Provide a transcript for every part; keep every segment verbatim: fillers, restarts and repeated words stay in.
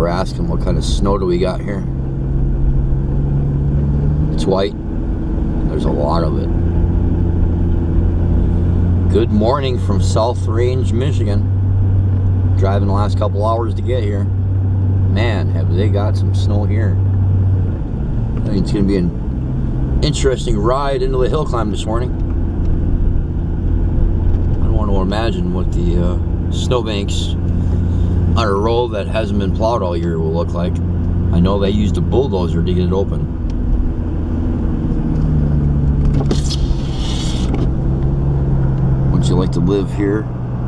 were asking what kind of snow do we got here. It's white. There's a lot of it. Good morning from South Range, Michigan. Driving the last couple hours to get here. Man, have they got some snow here. I think it's going to be an interesting ride into the hill climb this morning. I don't want to imagine what the uh, snowbanks on a road that hasn't been plowed all year will look like. I know they used a bulldozer to get it open. Wouldn't you like to live here?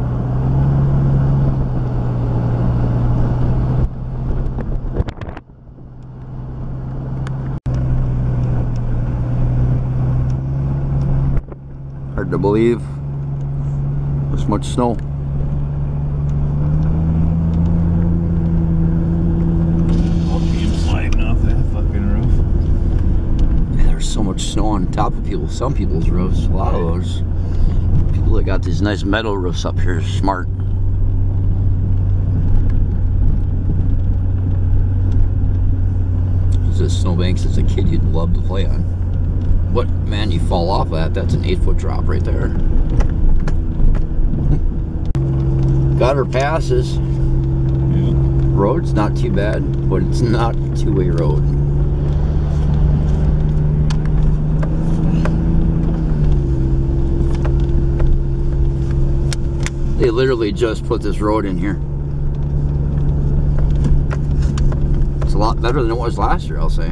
Hard to believe this much snow. Sliding off that fucking roof. Man, there's so much snow on top of people, some people's roofs. A lot of those people that got these nice metal roofs up here are smart. This snowbanks as a kid you'd love to play on. What, man, you fall off that, that's an eight foot drop right there. Gutter passes. Yeah. Road's not too bad, but it's not a two-way road. They literally just put this road in here. It's a lot better than it was last year, I'll say.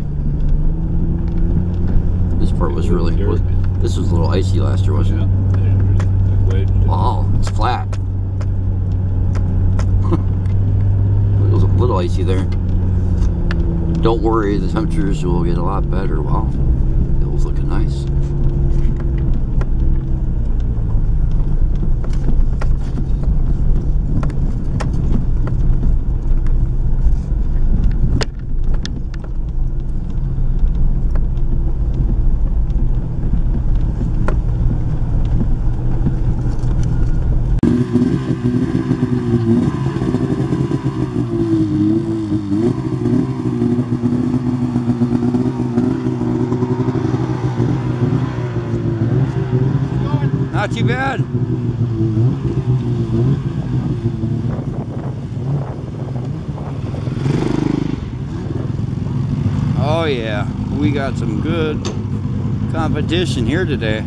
This part was really, was, this was a little icy last year, wasn't it? Yeah. Wow, it's flat. It was a little icy there. Don't worry, the temperatures will get a lot better. Wow, it was looking nice. Not too bad. Oh yeah, we got some good competition here today.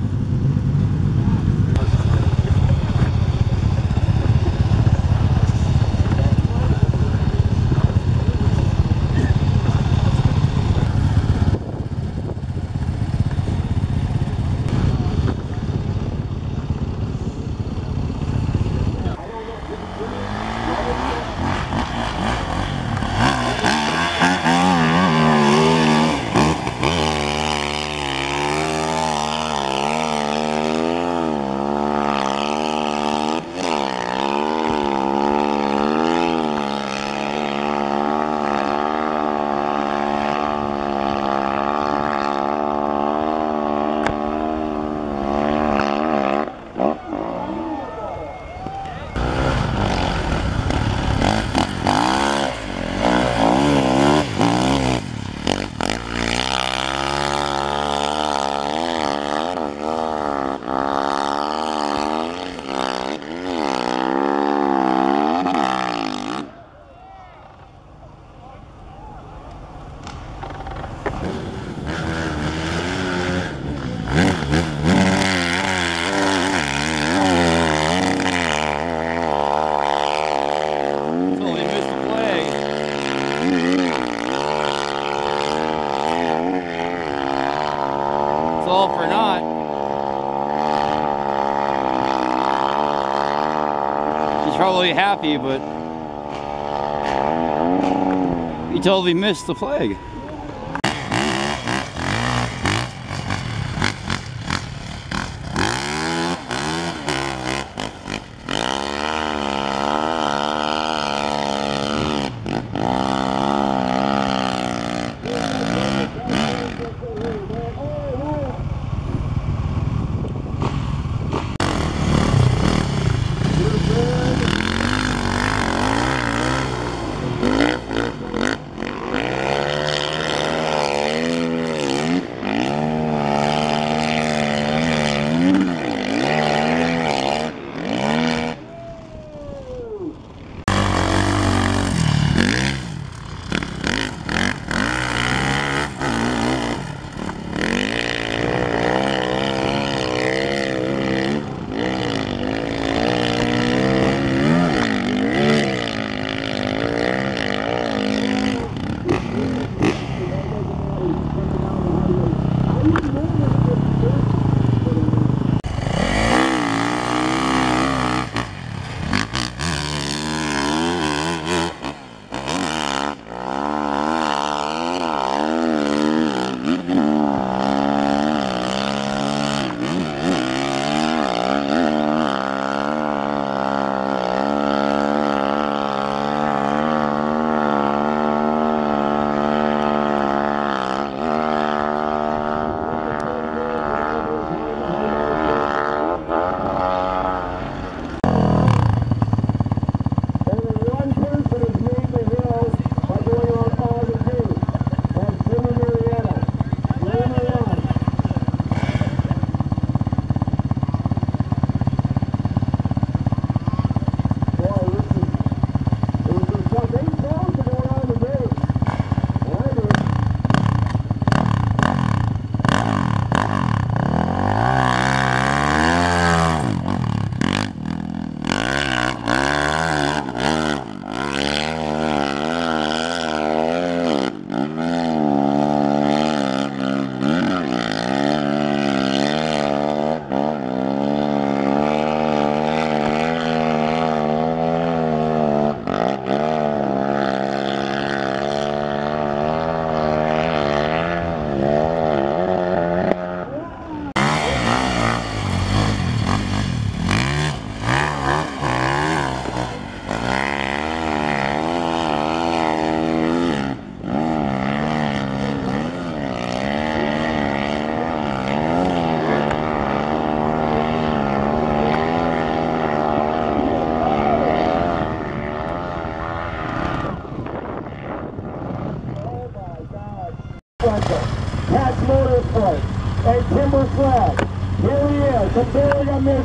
All for naught. He's probably happy, but he totally missed the flag.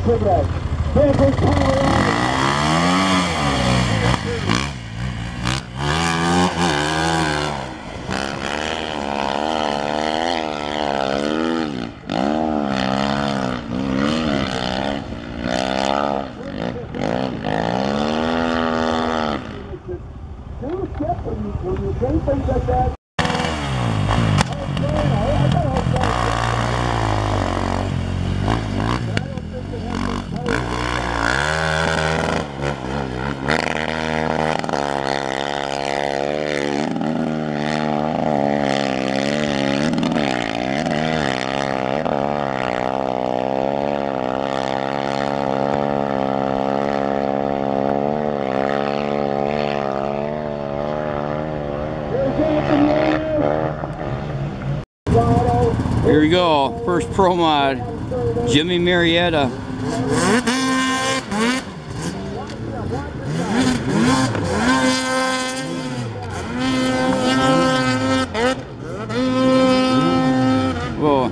cigarette. Vehicles power on. Do step when you, when you say things like that. Here we go, first Pro Mod, Jimmy Marietta. Whoa.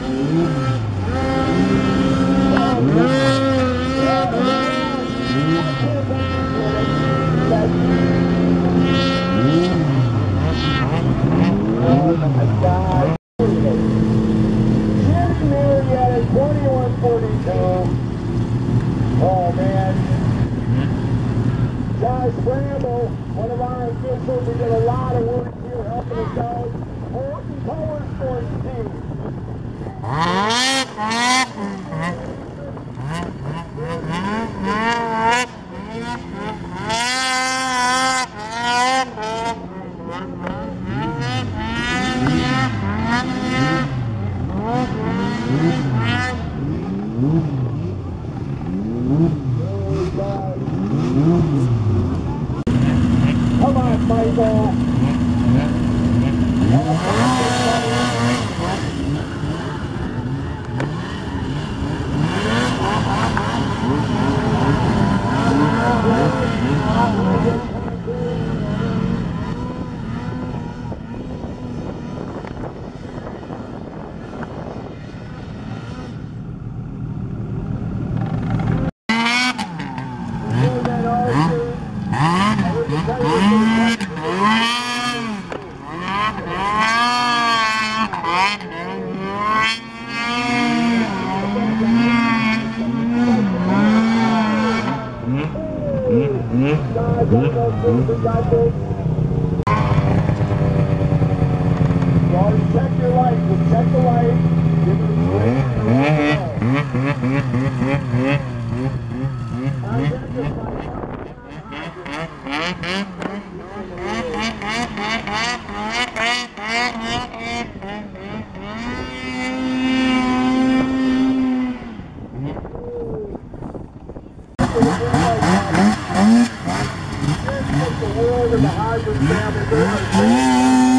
twenty-one forty-two. Oh man. Josh Bramble, one of our officials, he did a lot of work here helping us out. Horton Power Sports Team. Come on, Michael. Check your light, just check the light. Give it a the world and the hybrid family.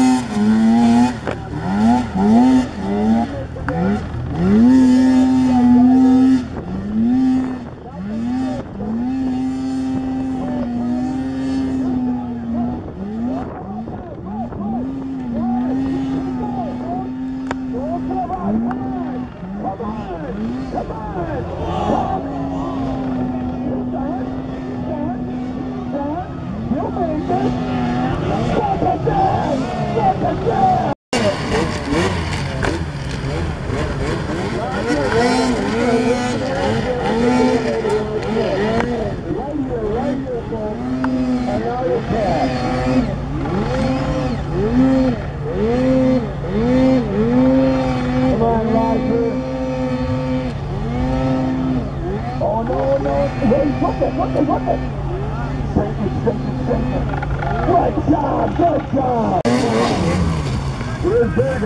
Good job, good job. Where's Big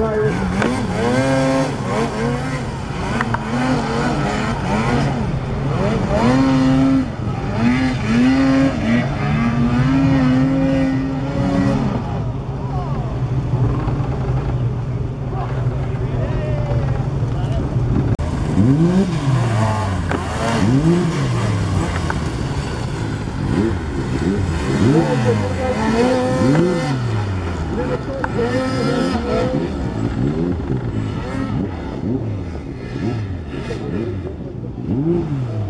Larry?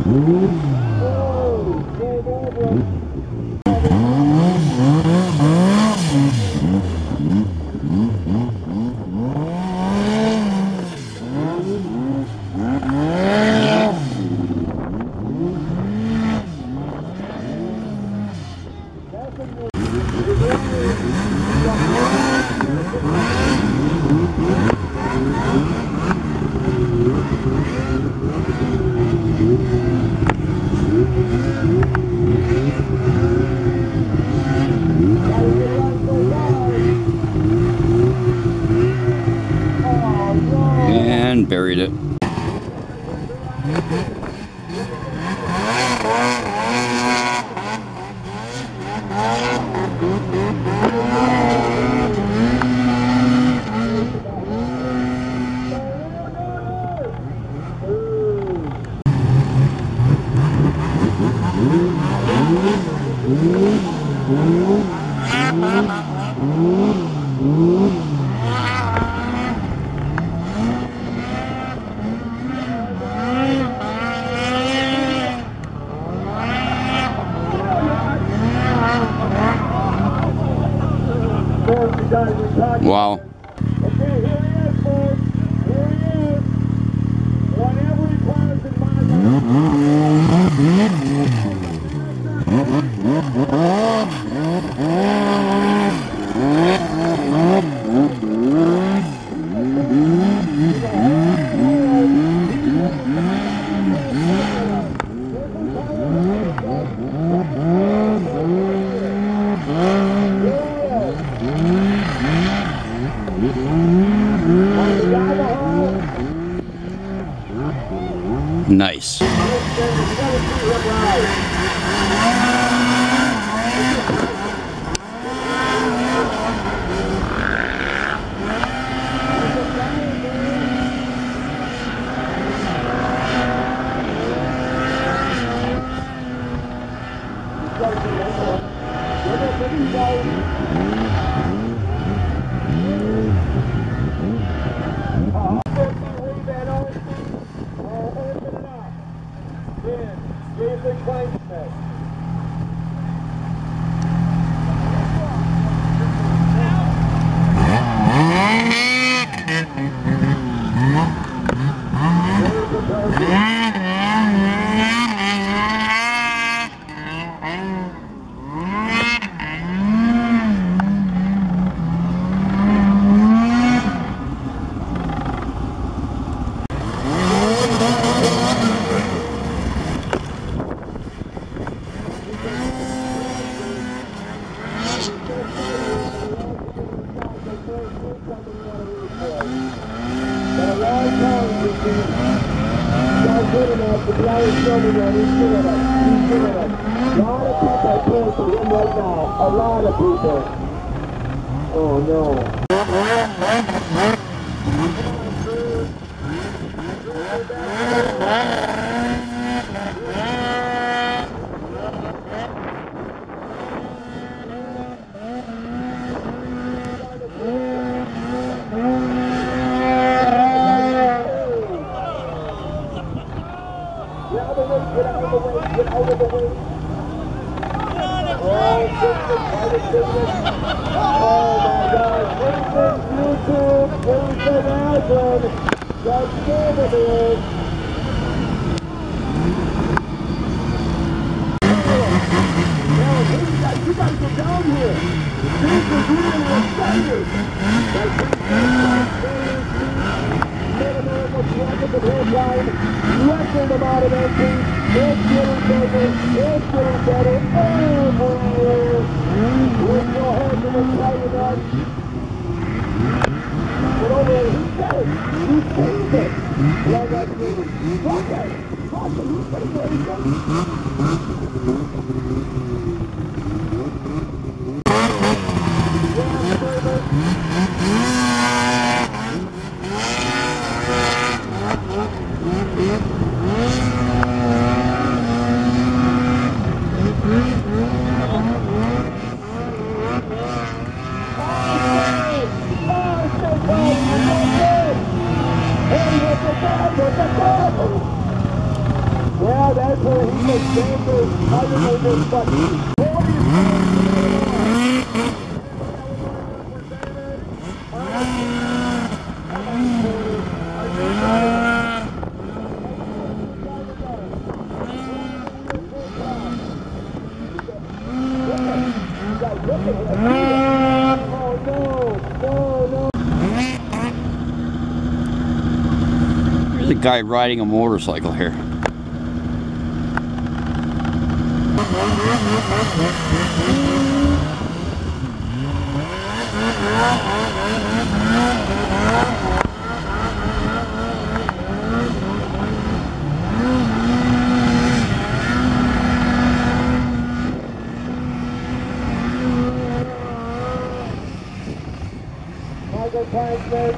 And buried it. Wow. Okay, here he is, folks. Here he is. Whatever he requires in Nice. A lot of people. Oh no. Get out of the way, get out of the way. Oh, goodness, oh my God, Vincent, YouTube, Vincent Allen, that's good it is. Now, you guys, you guys get down here. This is really exciting. Minimum of rocket the whole time, record amount of entries, it's getting bigger, it's getting better every year. With no hands in the fire gun. Get over here, he said it, he saved it. Like I said, fuck it, fuck it, he's gonna get Yeah, that's where he was dangerous. Other than this, but There's a guy riding a motorcycle here. Michael Klansman.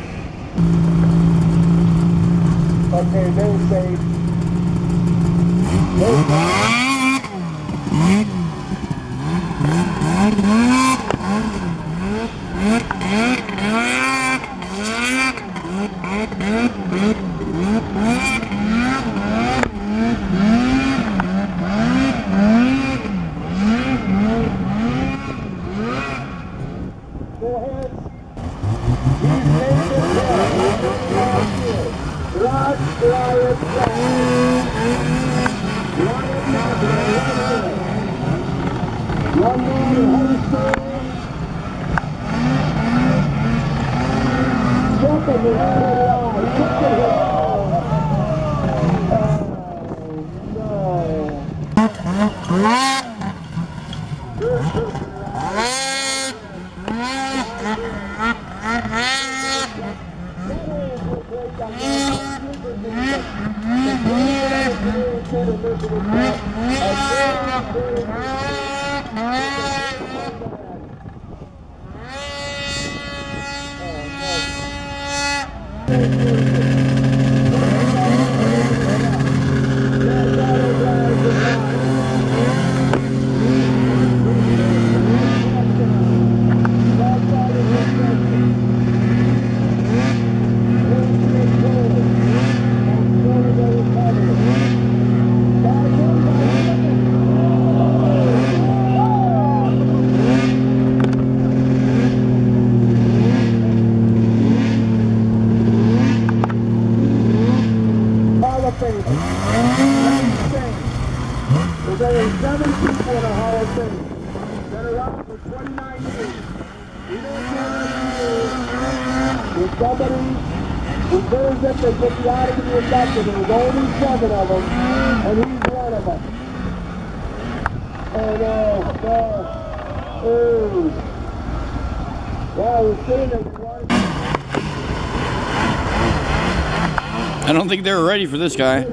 Okay, they're safe. They're safe. Go ahead. Rock, Lion, one more in Hunter. Jump in the line. Jump in the There's only seven people in a Hall of Fame that are out for twenty-nine years. We don't care if somebody deserves it, they get the honor to be inducted. There's only seven of them, and he's one of them. Oh no, no. Oh. Wow, we're sitting there. We wanted I don't think they were ready for this guy.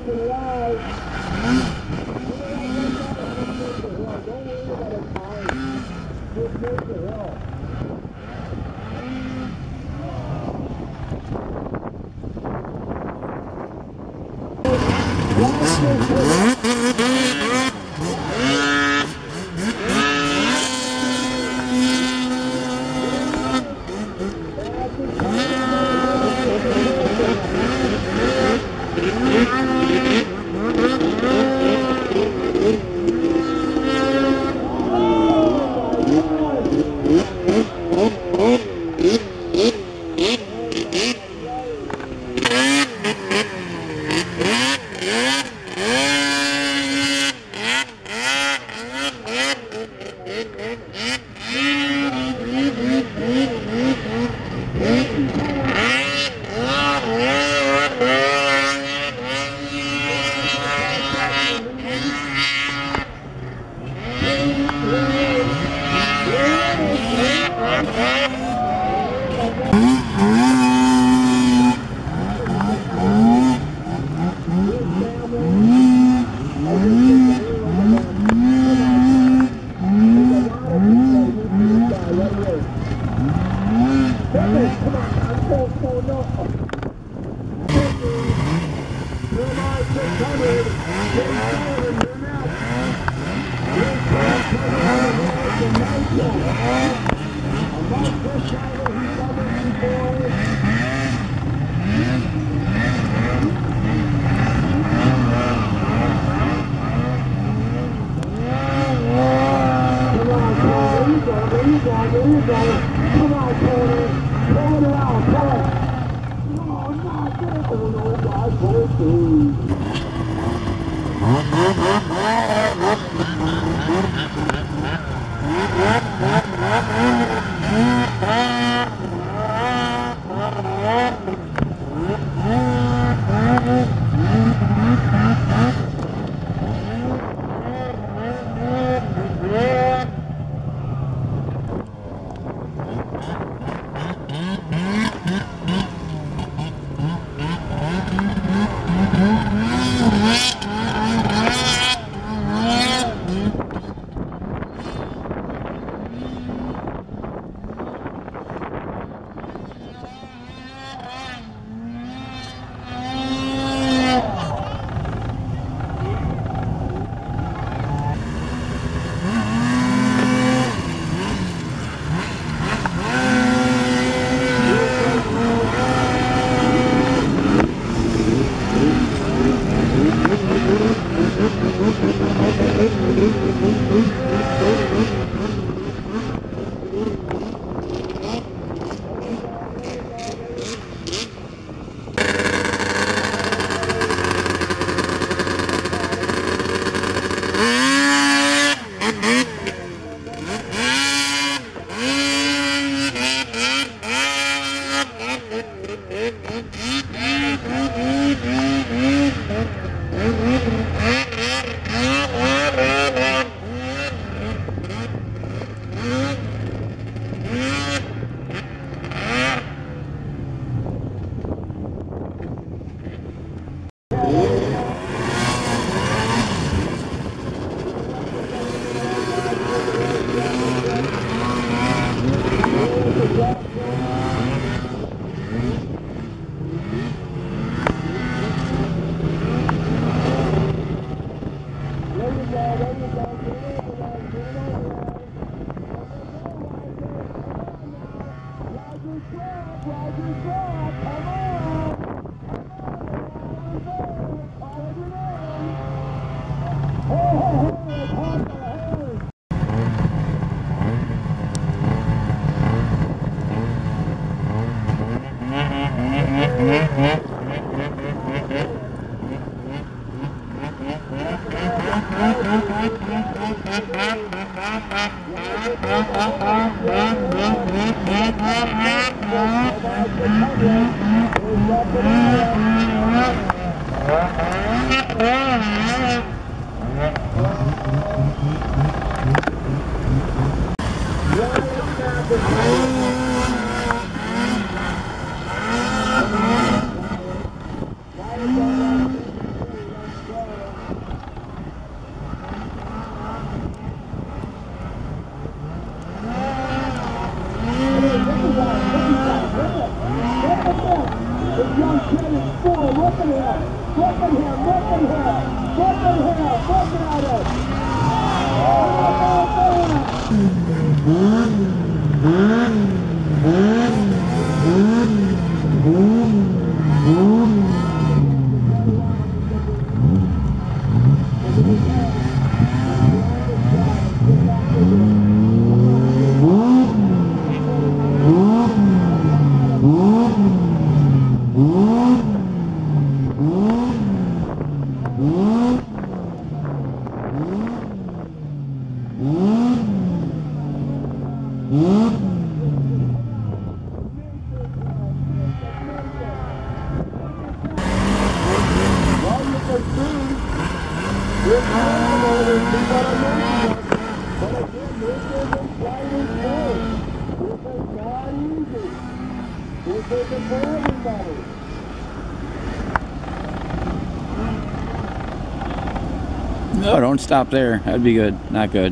No, don't stop there. That'd be good. Not good.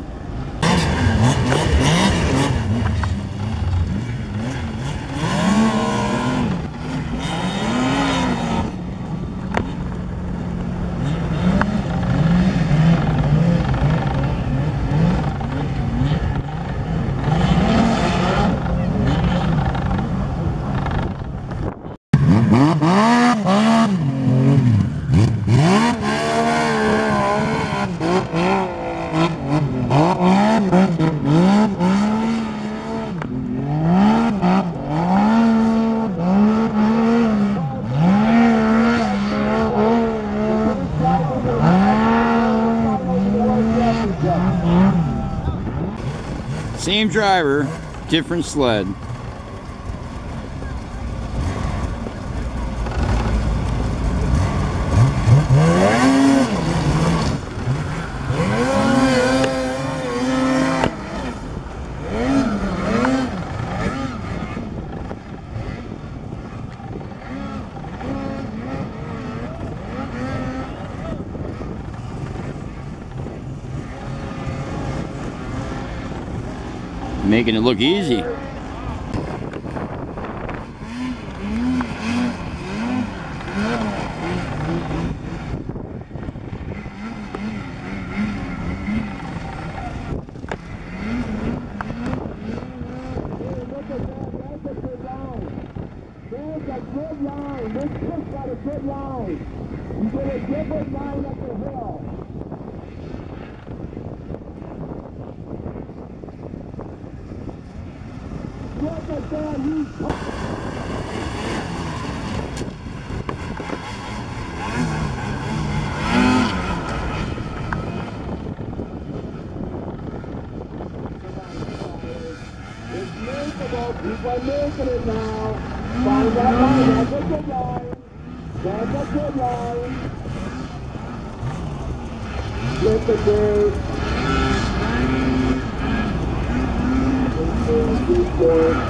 Huh? Same driver, different sled. Making it look easy. People are making it now. Find that line. That's a good line. That's a good line. Get the gate. Keep going.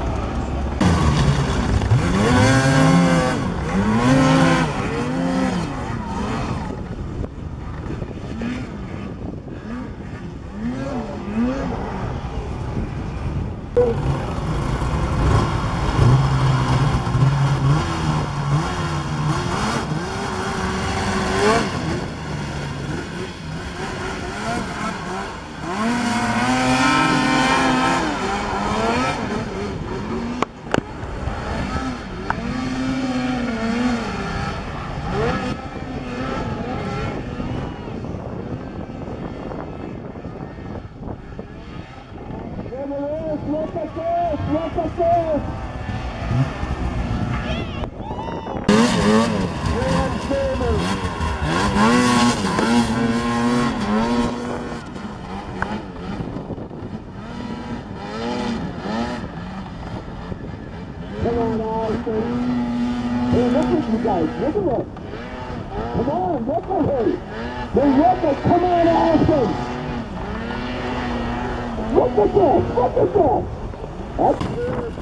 Look at this! Look at this! Come on, Allison. Hey, look at you guys. Look at this. Come on, look at her. Hey, look at, come on, Allison. Look at this! Look at this! That's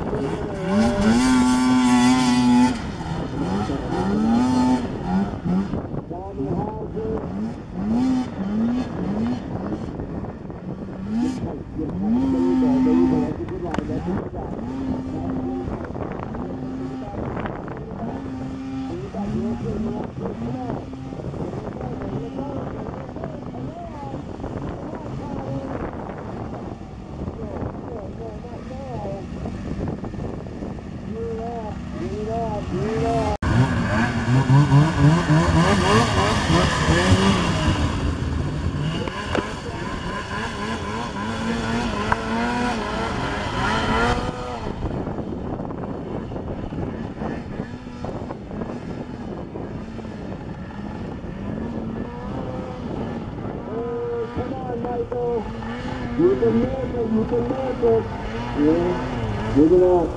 You can make it, you can make it. Yeah, give it up.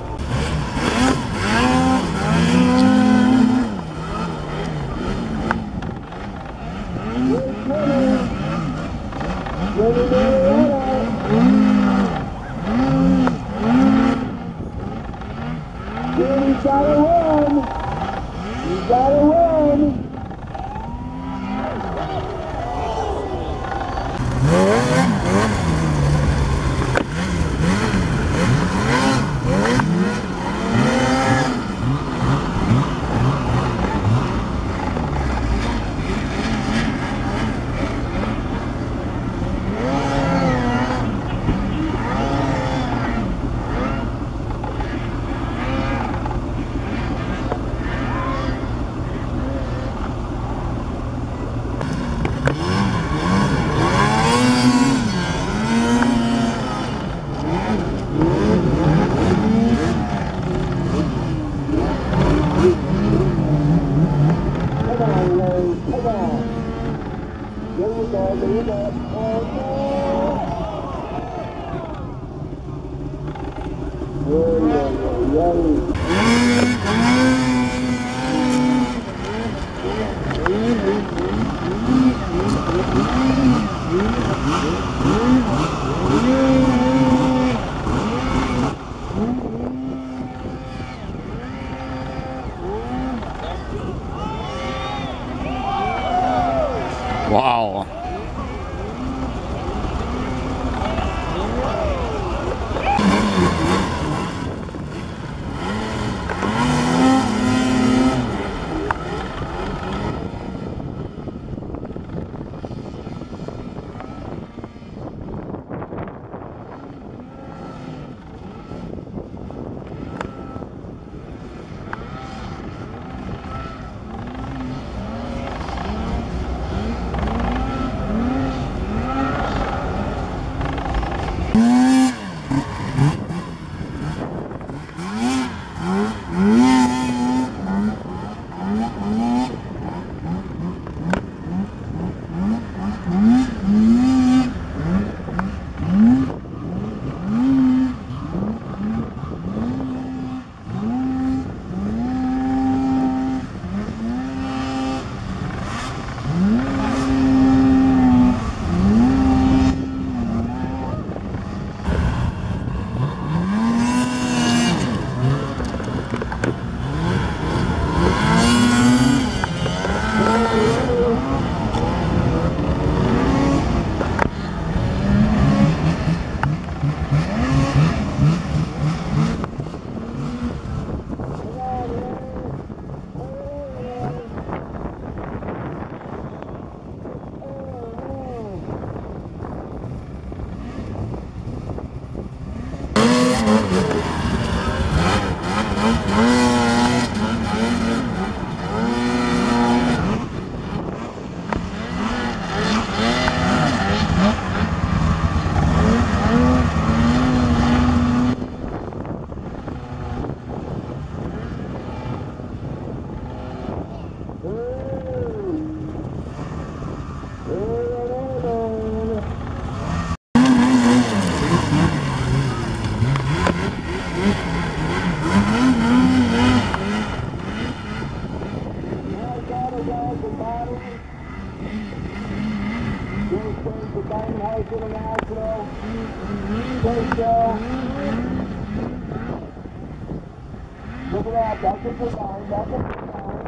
You gotta win. You gotta win. Wow. Look at that, that's a good line, that's a good line.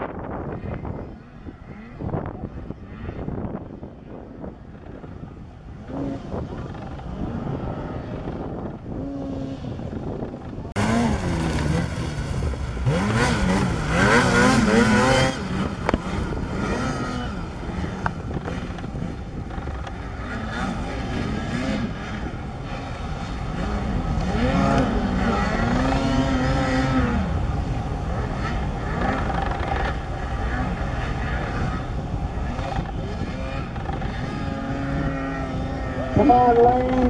Come on, Lane.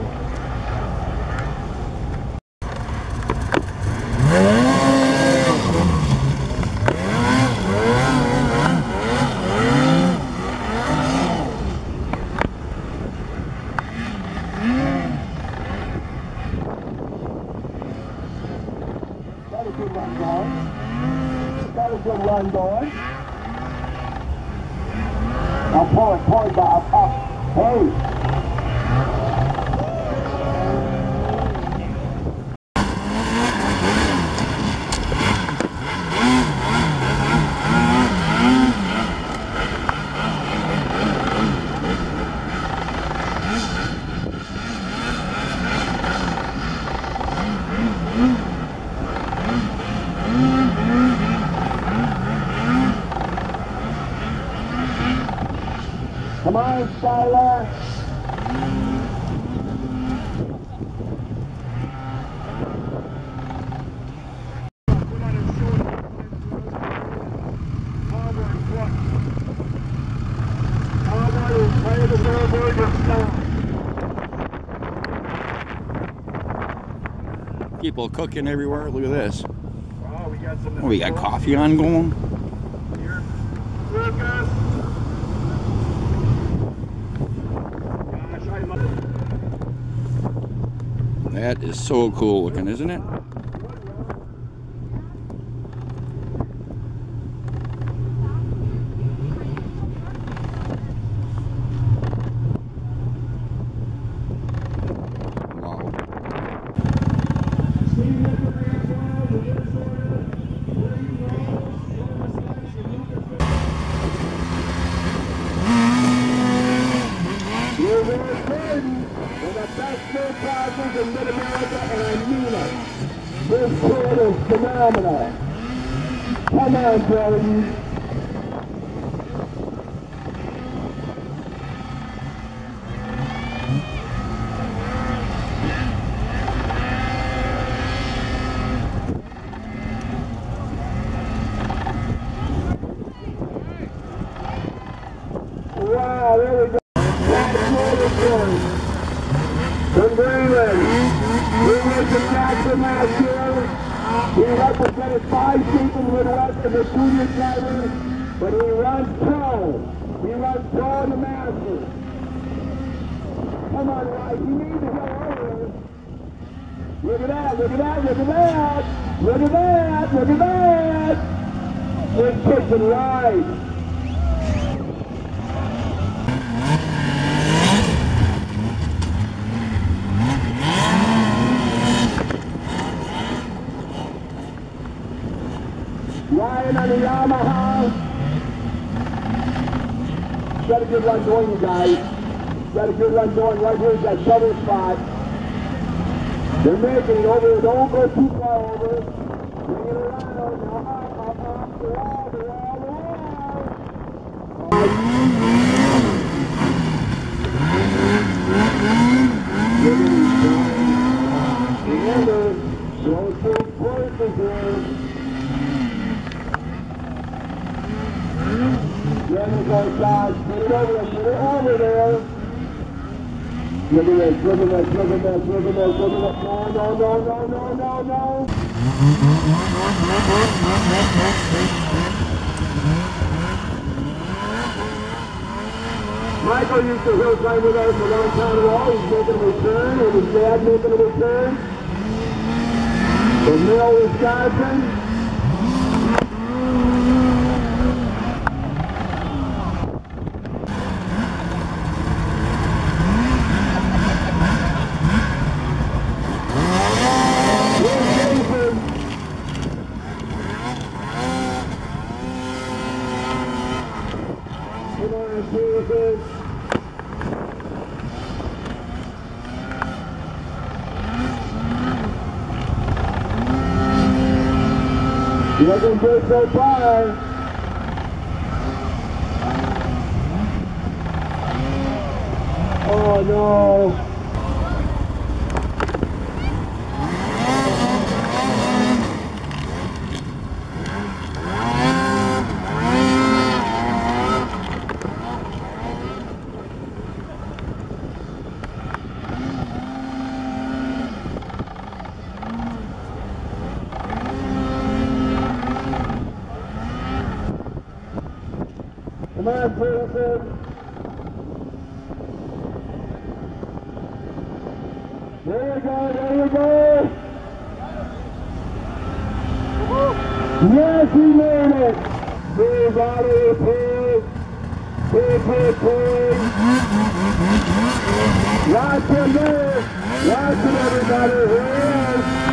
That a good run, boy. That a good run, boy. Now pull it, pull it, Bob. Up. Hey. Come on, Skylar. People cooking everywhere. Look at this. Oh, we got some. Oh, we got coffee on going. Here. Lucas. That is so cool looking, isn't it? In Mid-America, and I mean it. This kid is phenomenal. Come on, Jordan. Wow, there we go. That's Jordan. From Greenland, he was in Jackson last year. He represented five teams in the Midwest as a junior driver, but he runs pro. He runs pro in the Masters. Come on, White, you need to go over. Look at that, look at that, look at that. Look at that, look at that. Good pitch and ride. Ryan on the Yamaha. Got a good run going, you guys. Got a good run going right here. That shovel spot. They're making it over. Don't go too far over. Bring it around. Now up, up, up. The wall, the wall, the wall. Remember, show two places here. There you go, Josh. Put it over there. Put it over there. Look at this. Look at this. Look at this. Look at this. Look at this. No, no, no, no, no, no, no. Michael used to hill climb with us around town wall. He's making a return, and his dad making a return. From Mill, Wisconsin. Looking good so far. Oh no. Come on, Peterson. There you go, there you go. Yes, he made it. Move out of here, please. Please, please, please. Watch him there. Watch him, everybody. Here he is.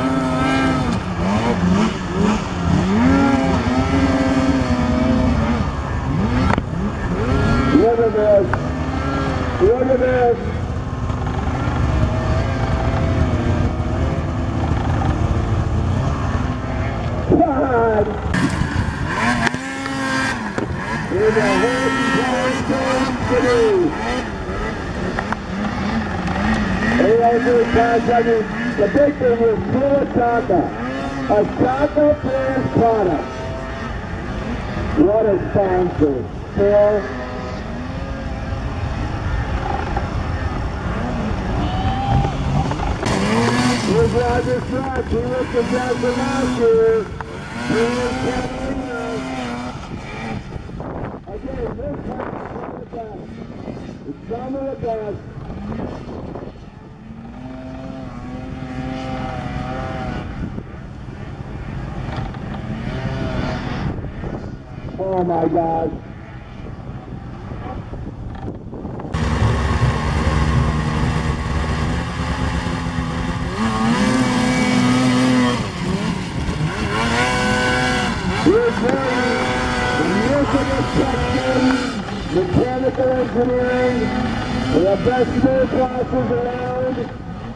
Look at this. Look at this. God. There's a whole thing to do. Hey, I do contractors. The big thing is Kulataka. A Chaka Players product. What a sponsor. Phil. Here's Roger Strack. He was the Jackson last year. He was Carolina. Again, this time it's some of the best. It's some of the best. Oh my God. Here's Harry, the municipal section, mechanical engineering, the best snow classes around.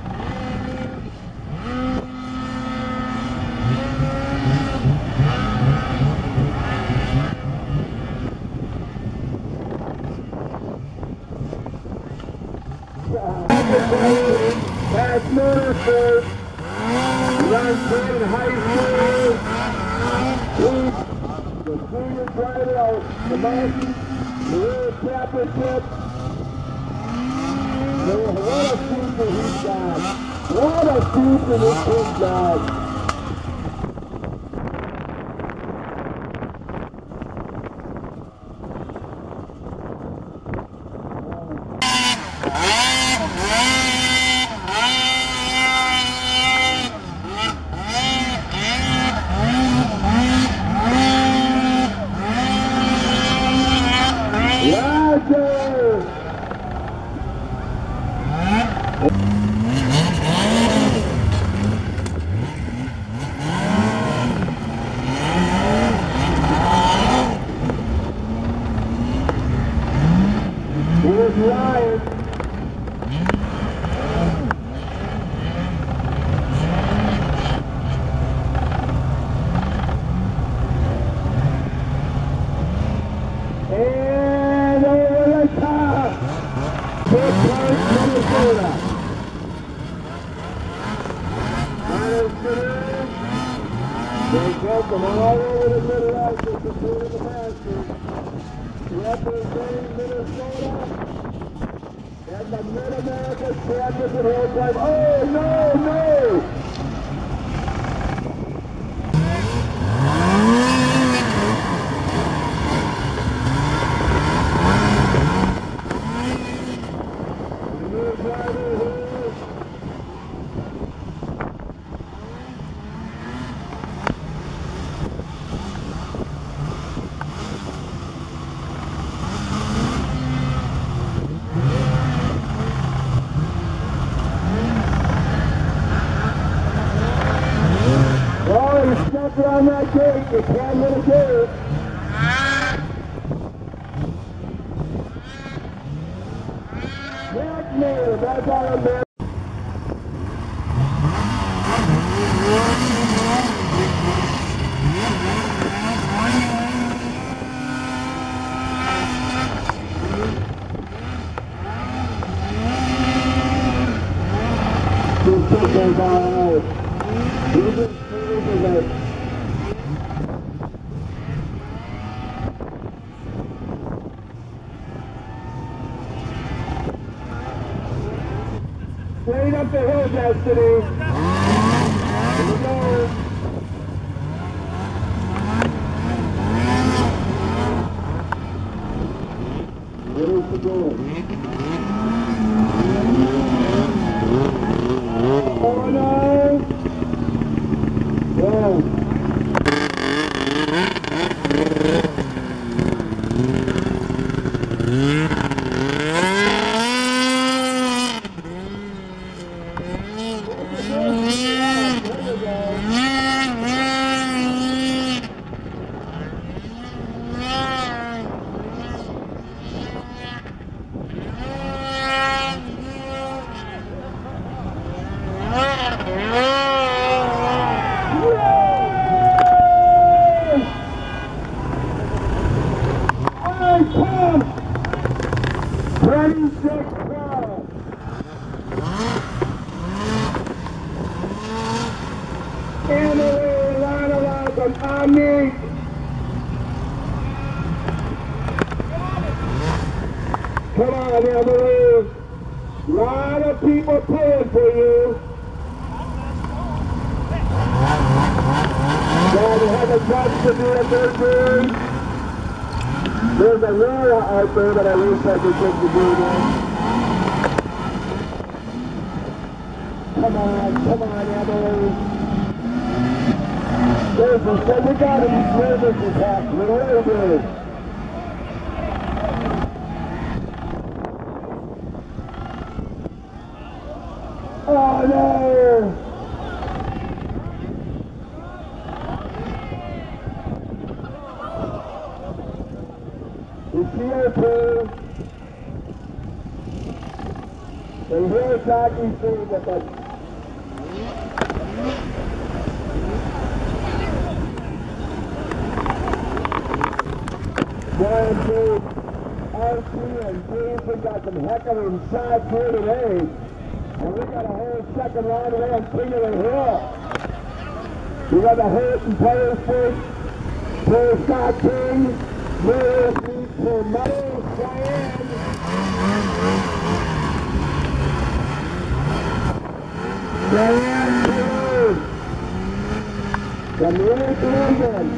Past Motorsport, runs in high school, the senior driver of the mountain, the World Championship. What a future he's got. What a future this kid's got. Here's Ryan. And over the top. Big Point, Minnesota. They go from all over the Midwest to compete in the Masters. Representing Minnesota and the Mid-America Championship Hill Climb. Oh, no, no! Stuck around that gate, you can't hit a gate. Jack Mayer, that's our man. This kid goes all out. He's just crazy like. Straight up the hill, Destiny. Here we go. Where's the goal? Oh no! Whoa. twenty-six twelve. Emily Lanaway from Omni. Come on, Emily. A lot of people paying for you. Now they have a chance to do a third bird. There's a Laura out there, but I wish I could take the dude in. Come on, come on, Emily. Listen, so we gotta be nervous as heck. We really do. Oh no! The C O two and here's Jackie saying that the One, two, R C and Jason got some heck of an inside here today. And we got a whole second round away on King of the Hill. We got the Hurt and Players first. Paul Scott King. Miller Street for Mother Cheyenne. Cheyenne Taylor. From the eighth London.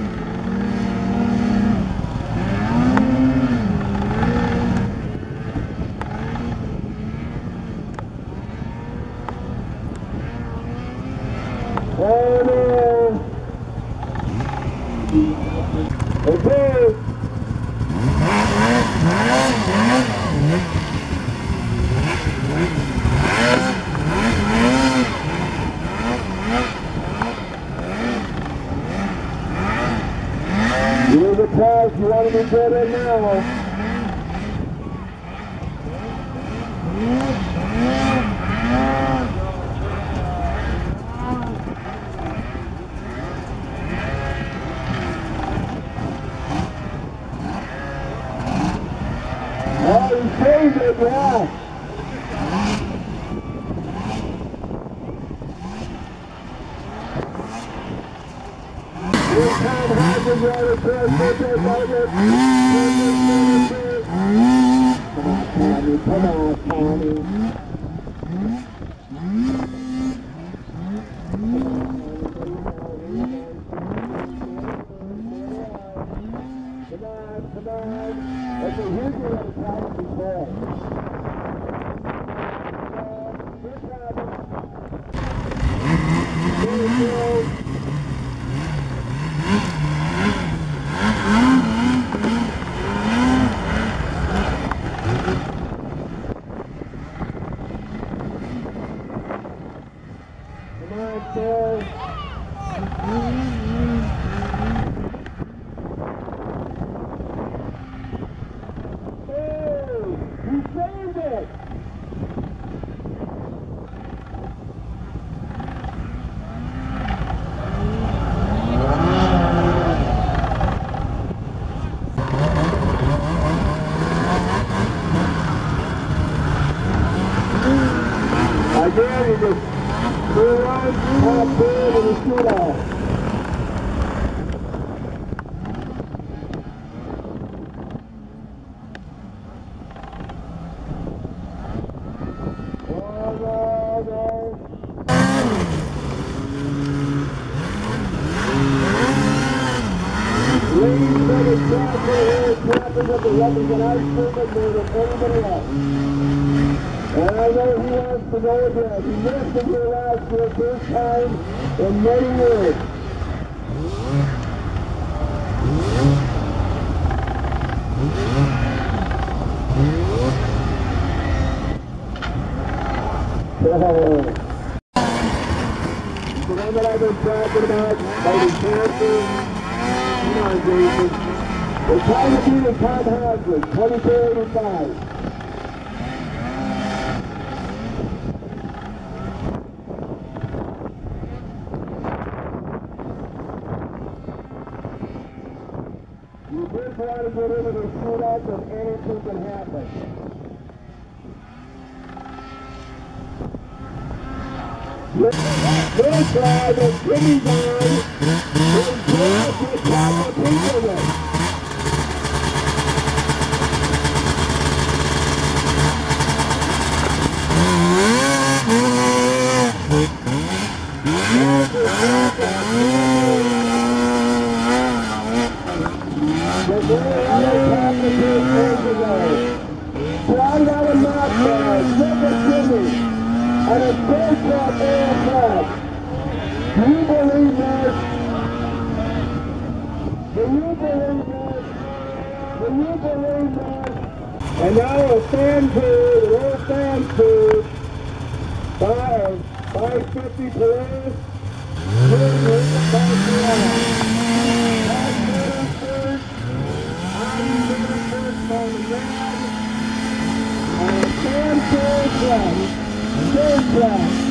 Oh no! Okay! Here's a pause, you want to be good in now. Oh, he saved it, yeah. Here's Tom Hodges, right across the target. Come on, Tommy, come on, Tommy. Come on, come on. Okay, here's your other problem before. Here's problem. There you go. Come on, Phil. You saved it! Again, he just threw one, top big, and he shoot off. Ladies and gentlemen, captains of the weapons and ice cream more than anybody else. And I know he wants to go again. He missed it here last year, first time in many years. Oh. The one that I've been talking about, Lady Cancer. Come on, Jason. We're trying to beat Tom Hodges, twenty-two eighty-five. You just want to get into the shootout and anything can happen. This flag is Jimmy's on. His flag is Papa Pinkerton. The very other Papa Pinkerton. Flag out of Knoxville, second Jimmy. And a third drop air flag. Do you believe this? you believe that? And now a fan food, an old fan food, five fifty Polaris. Here's the first one. Five minutes first. I'm minutes first on the ground. And a fan food flash. Third flash.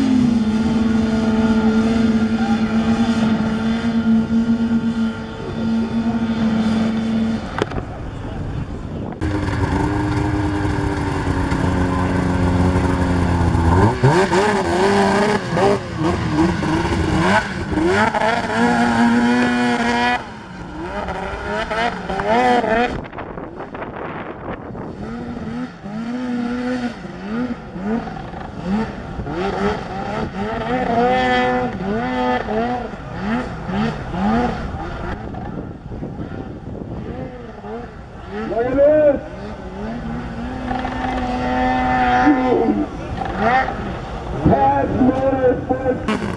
Look at this! Pat Motorsports.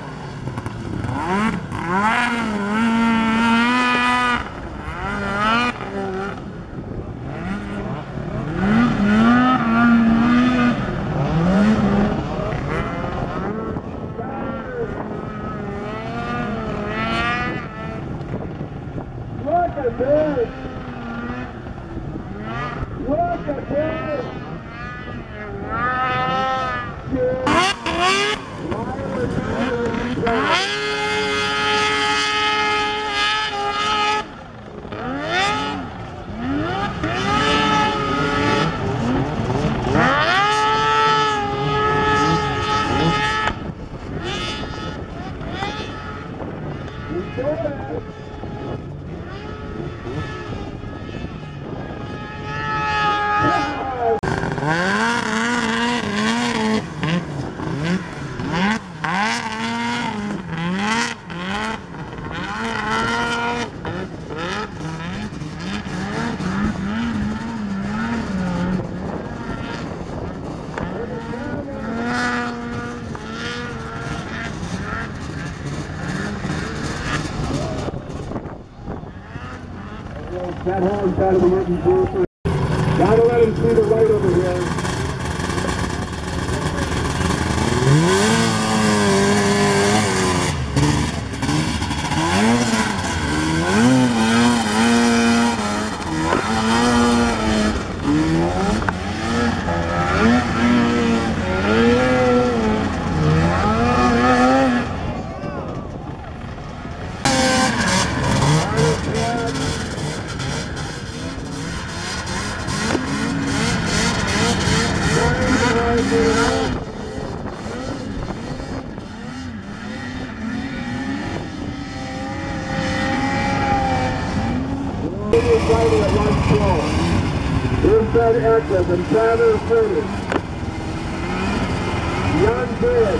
Look at this! Look at this! That horn's got to be hitting through. Gotta let him see the light over here. Fighting at one floor. Inside active and Travis Curtis. Young Bid.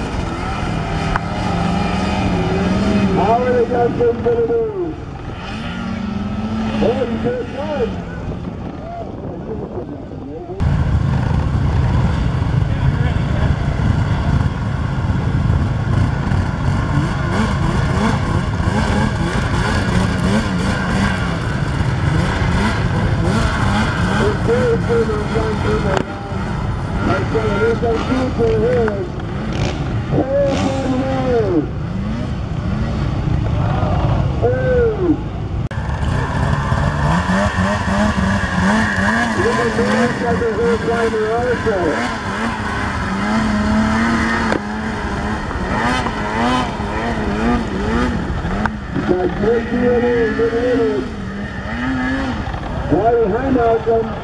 How are the Dustins going to do? One, two, one. Hi, Malcolm.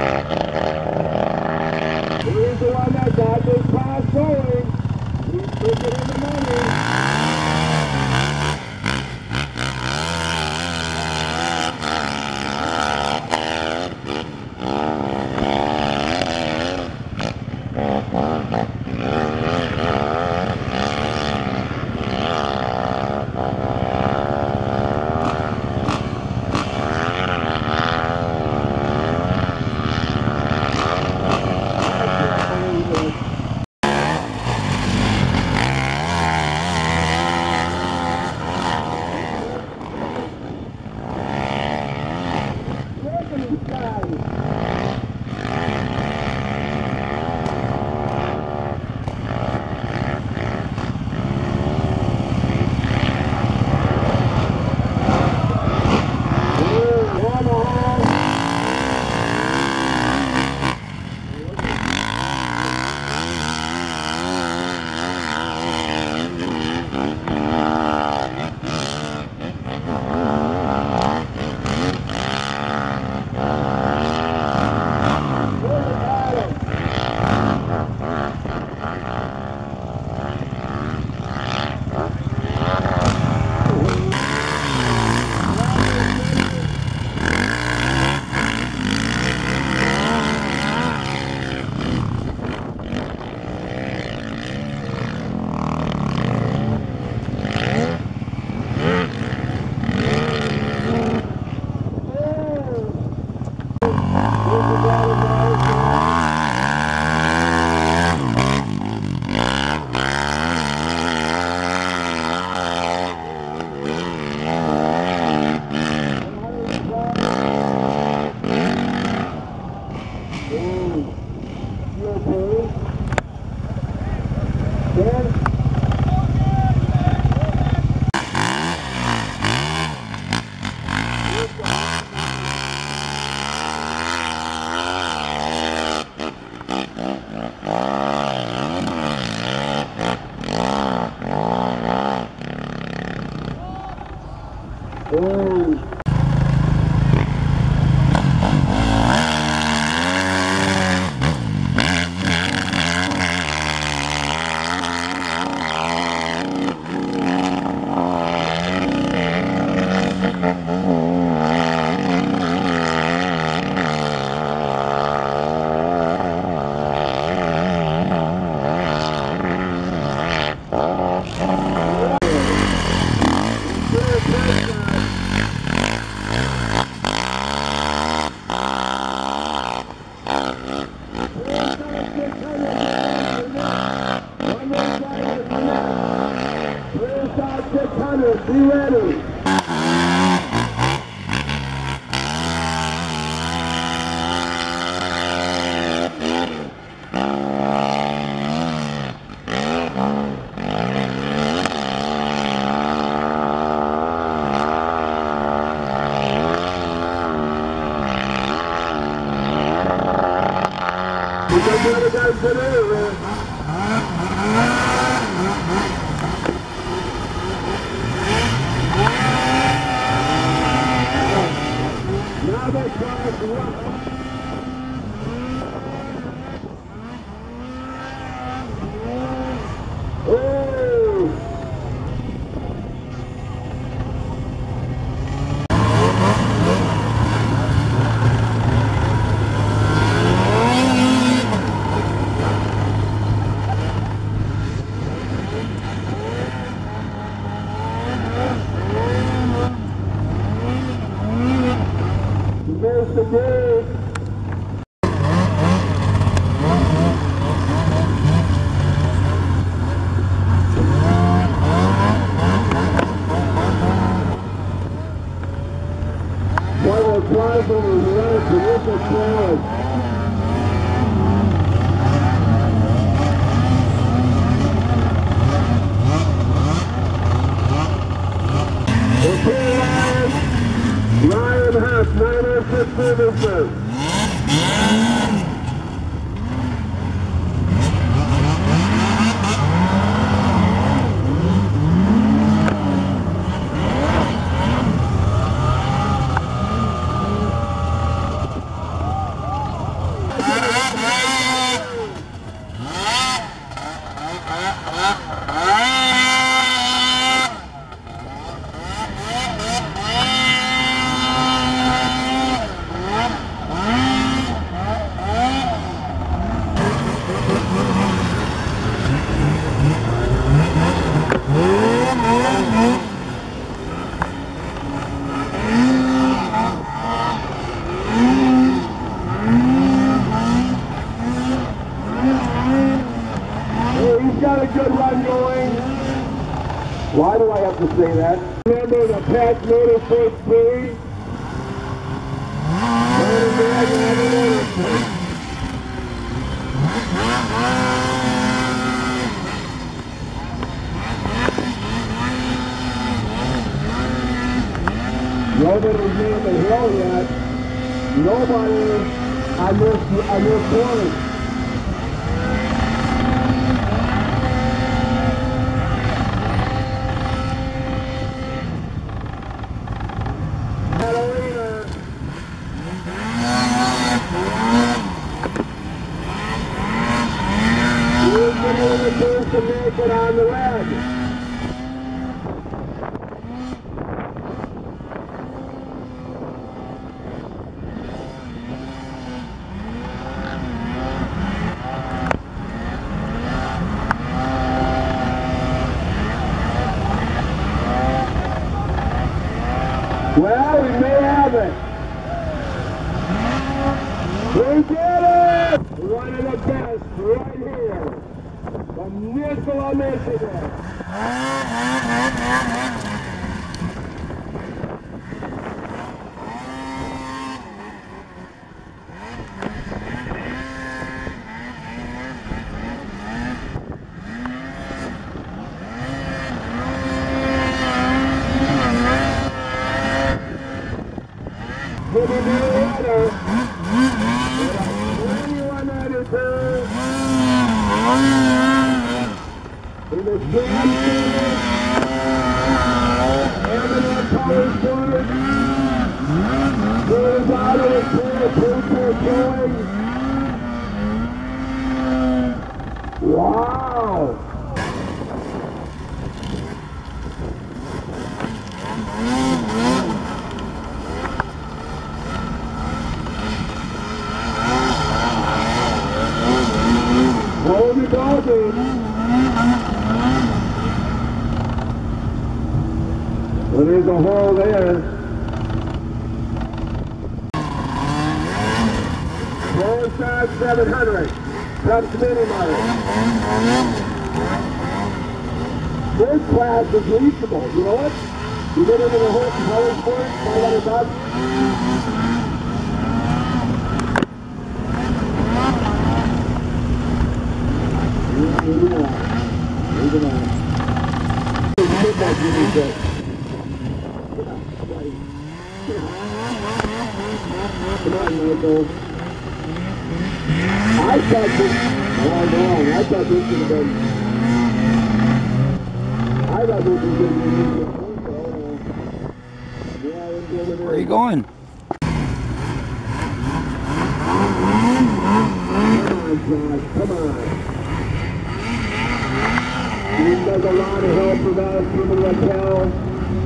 Here's the one that got this class going. Oh. Be ready. We got the other guys today, man. Now they try to run. Oh! There's the day. One of the drivers is running terrific challenge. Okay, Ryan. Ryan Huff, nine oh six Services. Got a good run going. Why do I have to say that? Remember the Patch Motorsports Brewery? Nobody's named the hill yet. Nobody on this, on this corner. To make it on the red. Well, we may have it. We did it! One of the best right here. From Nikola, Michigan. Give me the order. twenty-one ninety-two. In the Grand Prix, Eminem Power hundred. Goes out of the clear, two going. Wow. Hold the doggy. Well, there's a hole there. Roll side seven hundred. Trump's mini motor. This class is reachable. You know what? You get into the whole color sport, five hundred bucks. Moving on. Moving on. Football really good. Come on, Michael. I thought this, oh no, I thought this would have been, I thought this was going to be, Where are you going? Come on, Josh, come on. He does a lot of help with us, Ruben Raquel.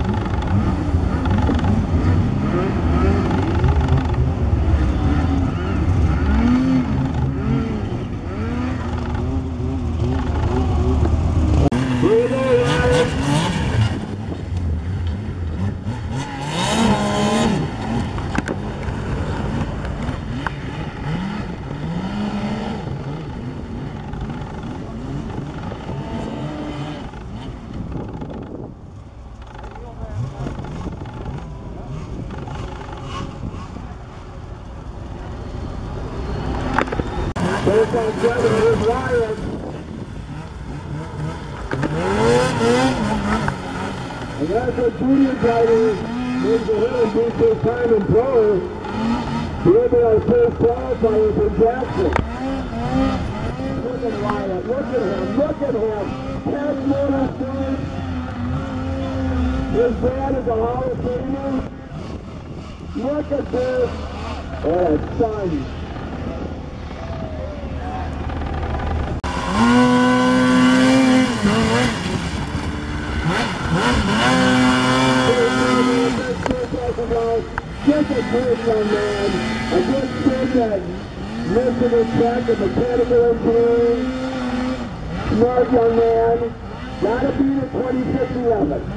There's that seven, here's Ryan. And that's what junior drivers needs to hit and beat their time in pro. He'll be our first qualifier for Jackson. Look at Ryan, look at him, look at him. Ten motor His dad is a Hall of Famer. Look at this. Oh, son. Just a great young man, a good kid that lives in his track of mechanical engineering, smart young man, gotta beat at twenty-six eleven.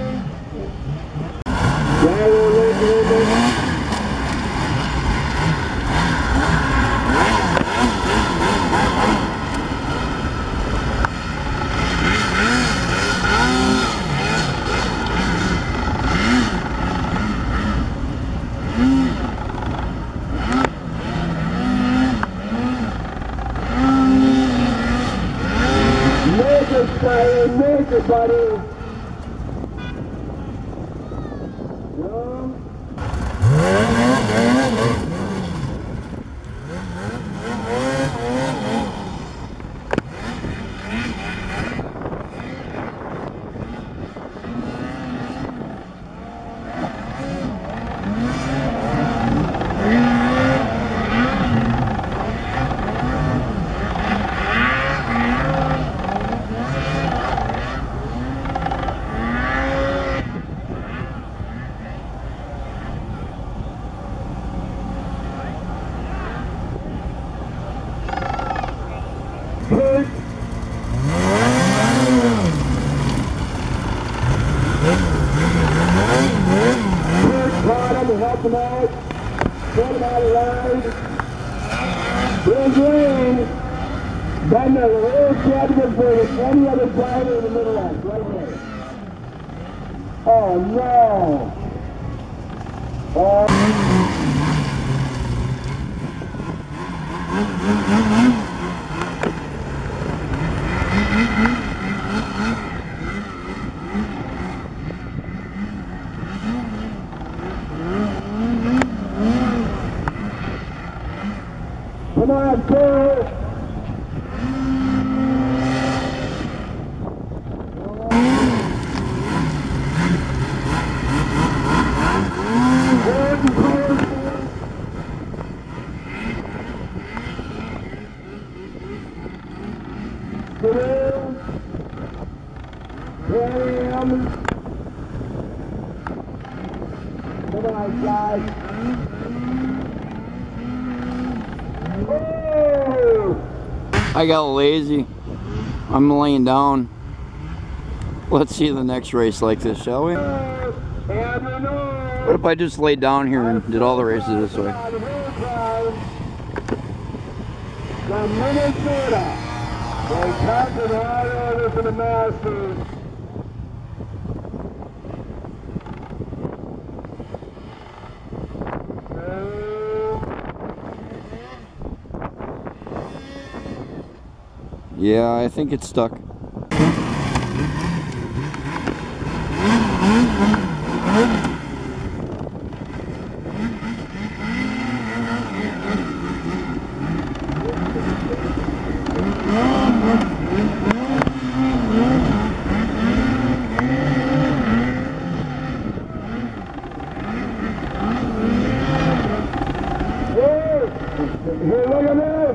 Make it, Skyler, make it, buddy. No. Hurt. Hurt, bottom, help him out. Get him out of line. Here's Lane. Then the real champion for any other driver in the middle end, right here. Oh no. Oh. Come on, Cole. Come on, guys. Oh! I got lazy. I'm laying down. Let's see the next race like this, shall we? What if I just laid down here and did all the races this way? From Minnesota, they come to right over for the Masters. Yeah, I think it's stuck. Here, look at this!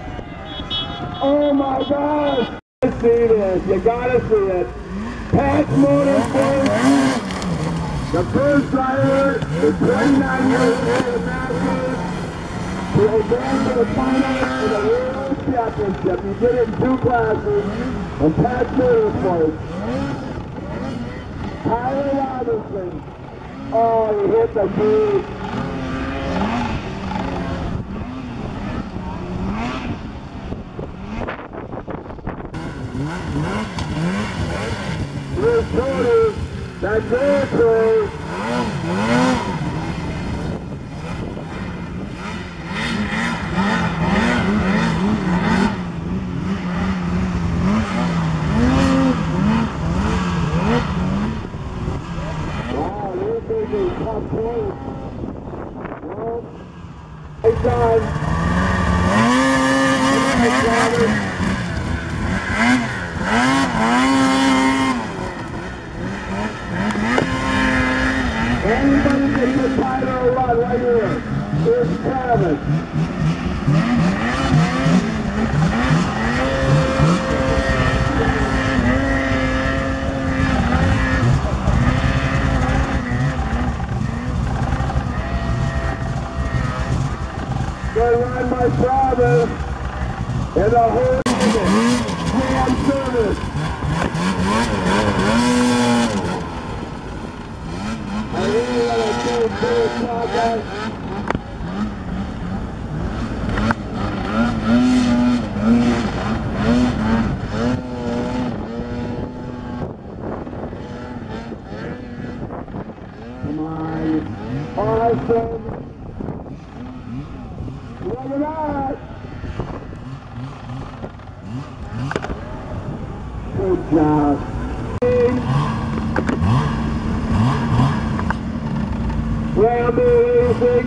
Oh my gosh! You see this, you gotta see it. Patch Motorsports, the first driver, the twenty-nine years old Masters, to advance to the final of the World Championship. He did it in two classes, and Patch Motorsports. Tyler Robinson. Oh, he hit the boot. Here's Tony, that GoPro. Wow, this is a tough point. Well, hey, John. Hey, John. Anybody gets the title or run right here. Here's Travis. Good run by Travis. And the whole Sam Service. I really want to do a big shot, guys. Come on. Awesome. Look at that. Good job. Rambo Racing.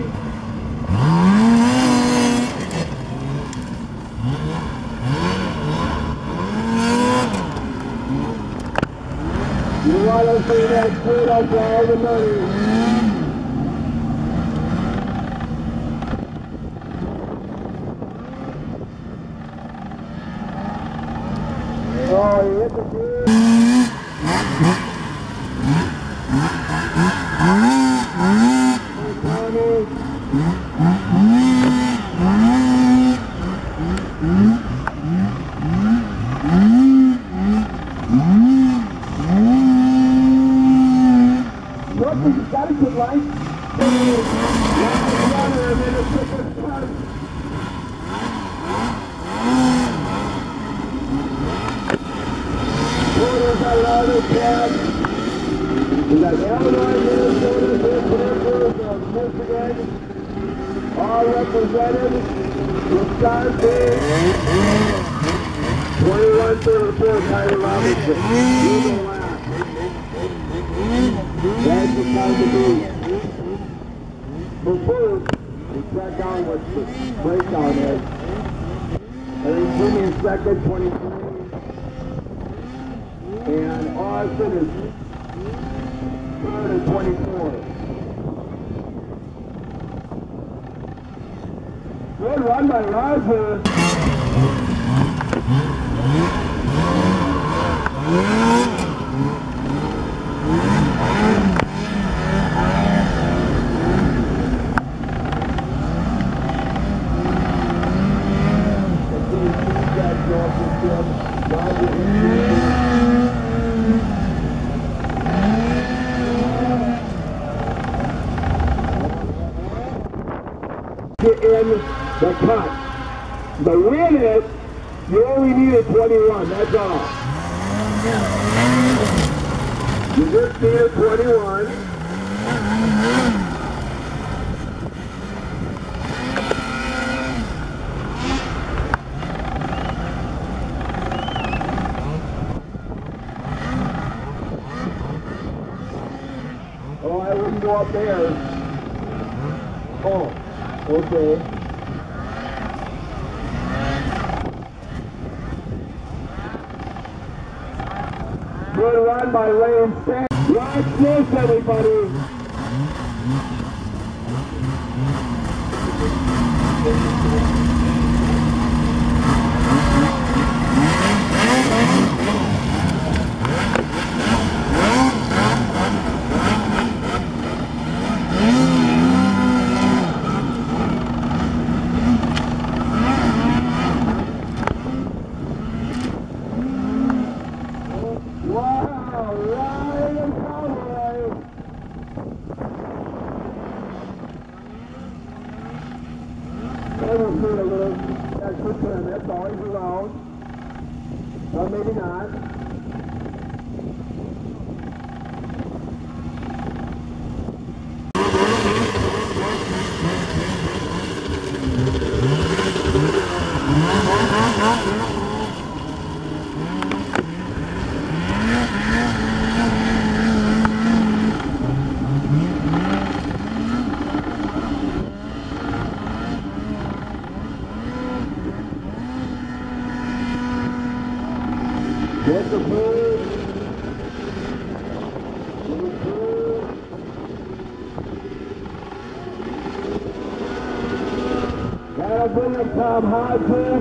You want to see that kid up for all the money. Oh, he hit the dude. Look, he's got a good light. Quarters are out of ten. We got Illinois, Minnesota, Minnesota, Michigan, all represented. We'll start big. twenty-one thirty-four, Tyler Robinson. You go last. That's the time to be. For first, we check out what the breakdown is. And then Jimmy in second, twenty-three. And Austin is third at twenty-four. Good run by Roger. you in the cut. To win it, you only need a twenty-one, that's all. You just need a twenty-one. Oh, I wouldn't go up there. Oh, okay. Good run by Lane Stan. Watch this, everybody. That's always around. Or maybe not. Get the food. That'll bring up Tom Hodges.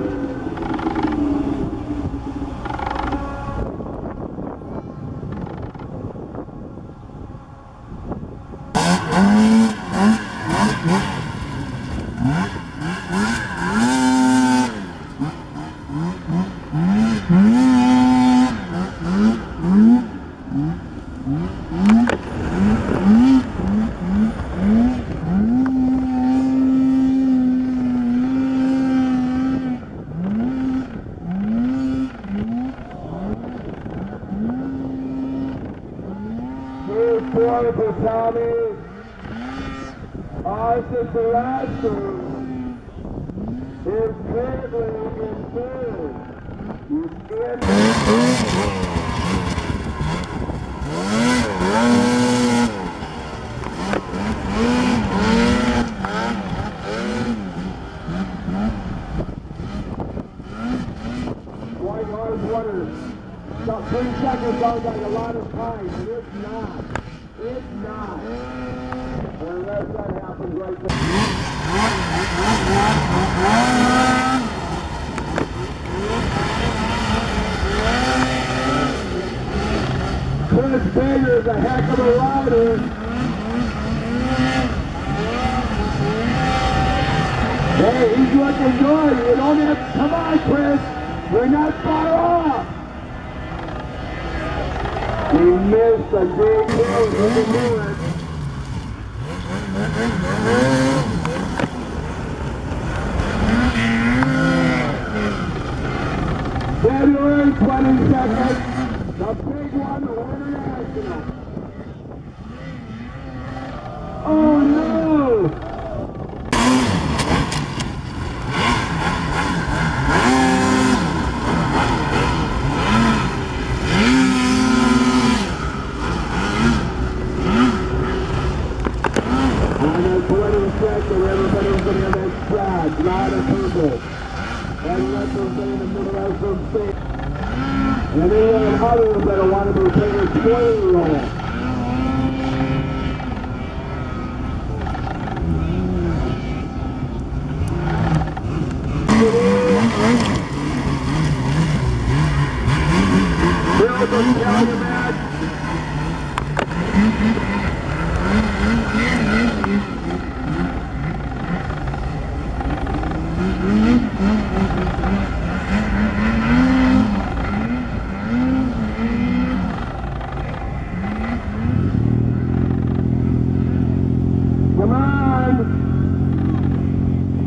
Four for Tommy. Our sister Lashley is currently in third. You stand White Hard Water. About three seconds sounds like a lot of time, but it's not. It's not. Unless that happens right there. Chris Bader is a heck of a rider. Hey, he's looking good. You don't have to, come on, Chris. We're not far off. We missed a big hill. We can do it. February twenty-second, the big one, the International. Oh no! And everybody's going to have that flag, not a turbo. And let them stay in the middle of some state. And then you have others that want to be taking a spoiler roll. Build the Calumet. Come on!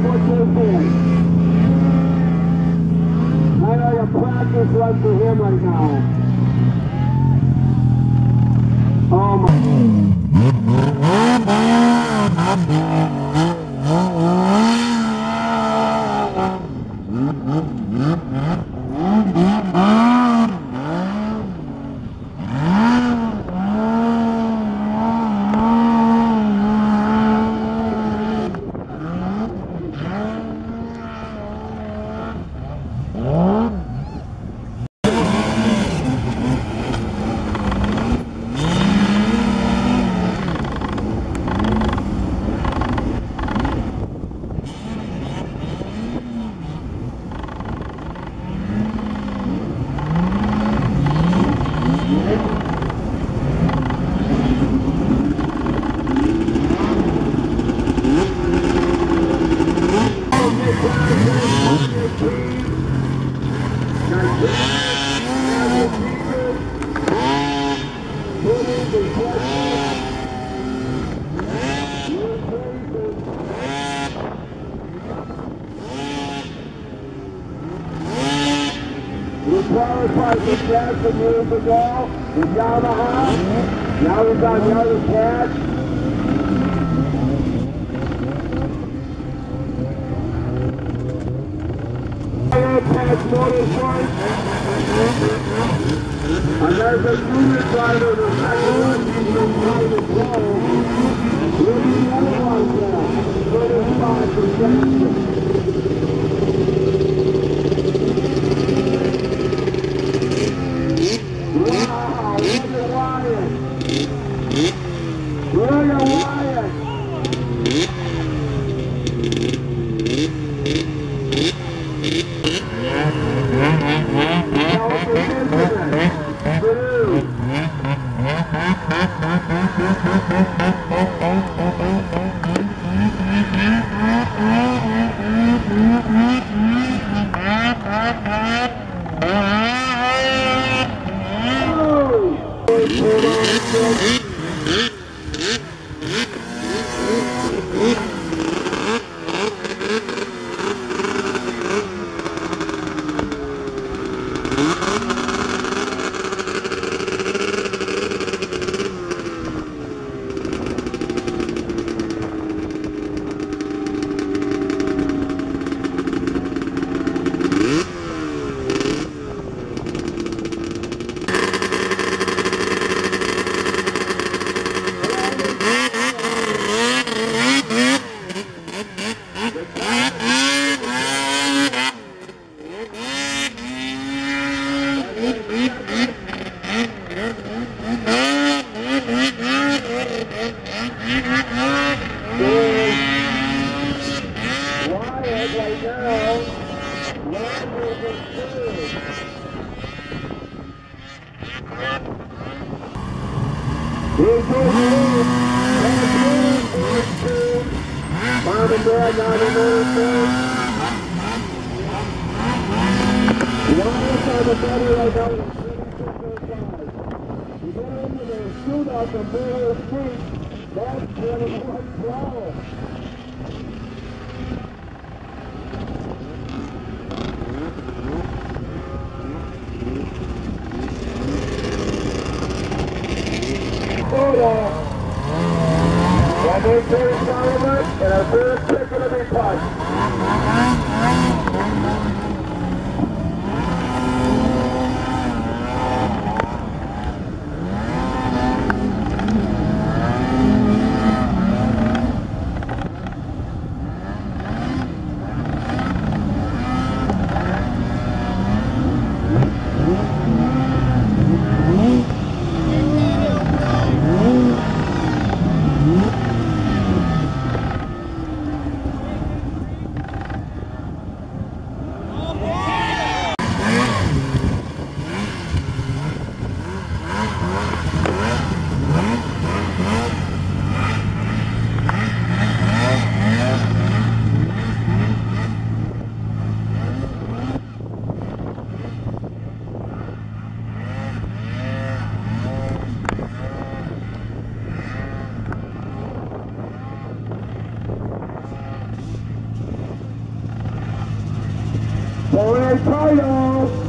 what they did. I know you practice right for him right now. Oh my. We qualified for Jackson years ago with Yamaha. Now we've got the other cat. Patch Motorsports. America's unit driver, the second one, he's been trying to grow. We'll be the other ones now. Further spot for Jackson. Wow, look at Wyatt. Look at Wyatt. Mom and Dad not in there. Wireless on the battery right now is you get into the shootout the middle of the street, that's where the one problem. Hold on. One more thirty Solomon, and our third pick going to be punched. Boy, title.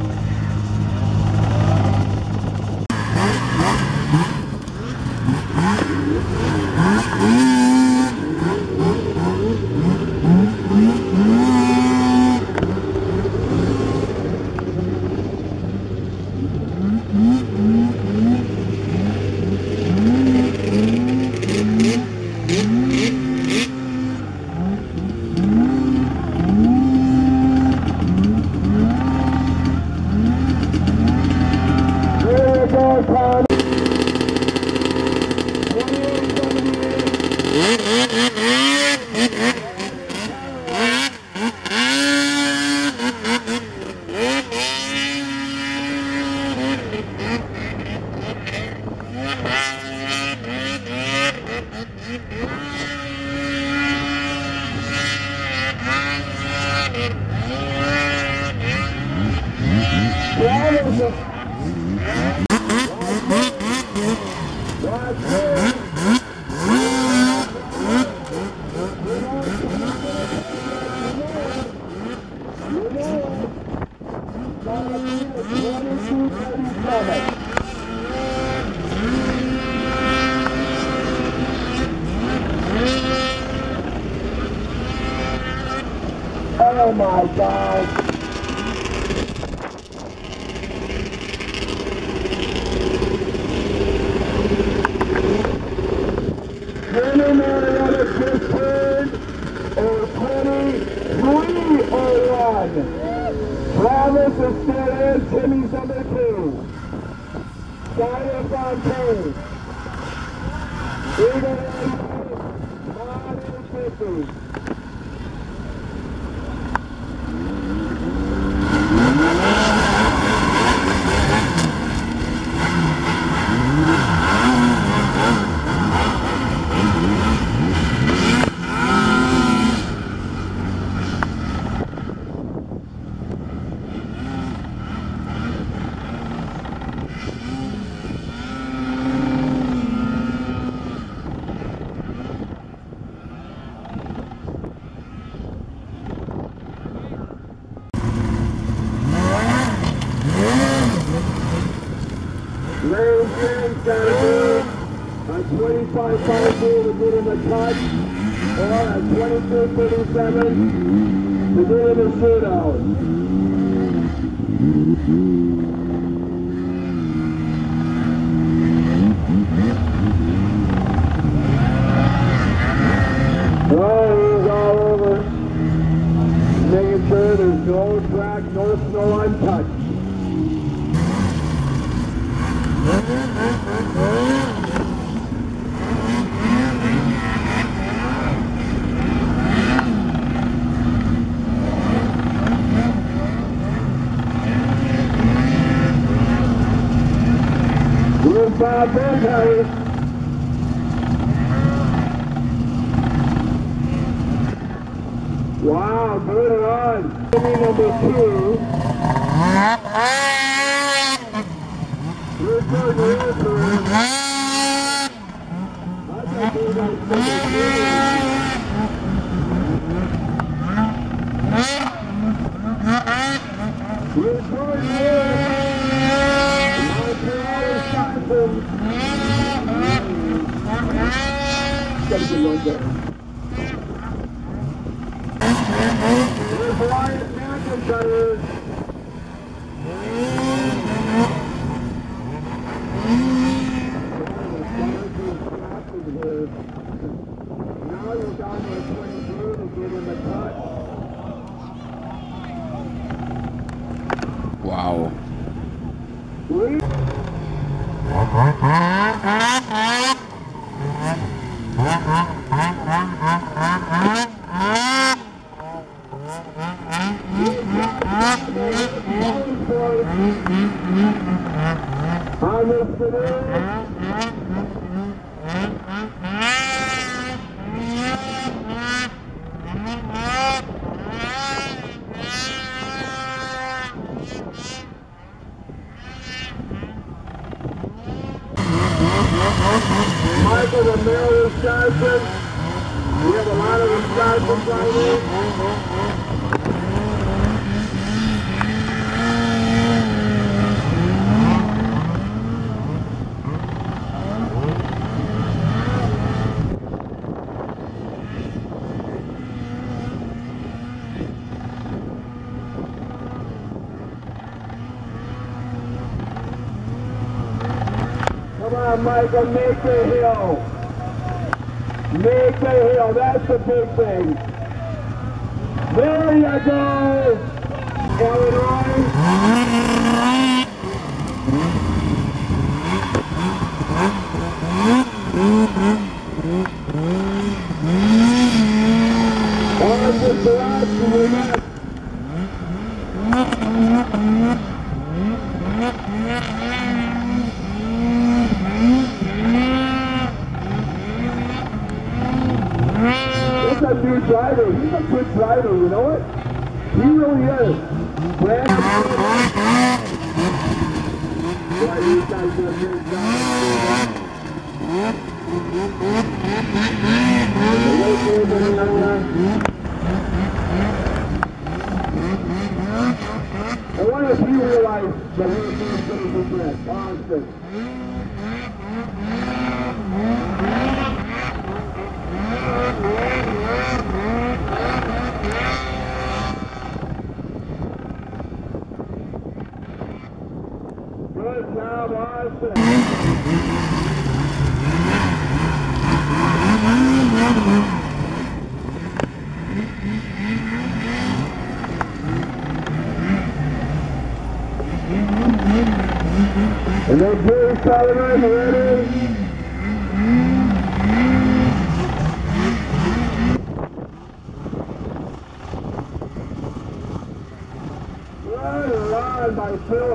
Oh my God. Gentlemen, another fifteen or twenty-three oh one. Travis is still in, Timmy's number two. Simon Fontaine. Eagle eighty, Modern fifty. Larry Green's got to do a twenty-five five to get him a touch, or a twenty-two thirty-seven to get him a shootout. Oh, he's all over, making sure there's no track, no snow untouched. Here's Bob Bentley. Wow, good run. Jimmy number two. Here's George Wilson. I think he's on number two. Here's George Wilson. Here's Wyatt McIntyre. Now you're down to twenty-two to get him a cut. Wow. Michael and Mary Wisconsin. We have a lot of Wisconsin right here. job, Michael. Make the hill. Make the hill. That's the big thing. There you go, Illinois. On the selection, we got He's a new driver. He's a good driver, you know it? He really is. Brad, boy, you guys did a great job. I wonder if you realize that we're going to do this. Honestly. Good job, Austin. And then Bruce Sullivan, ready? Good run by Phil.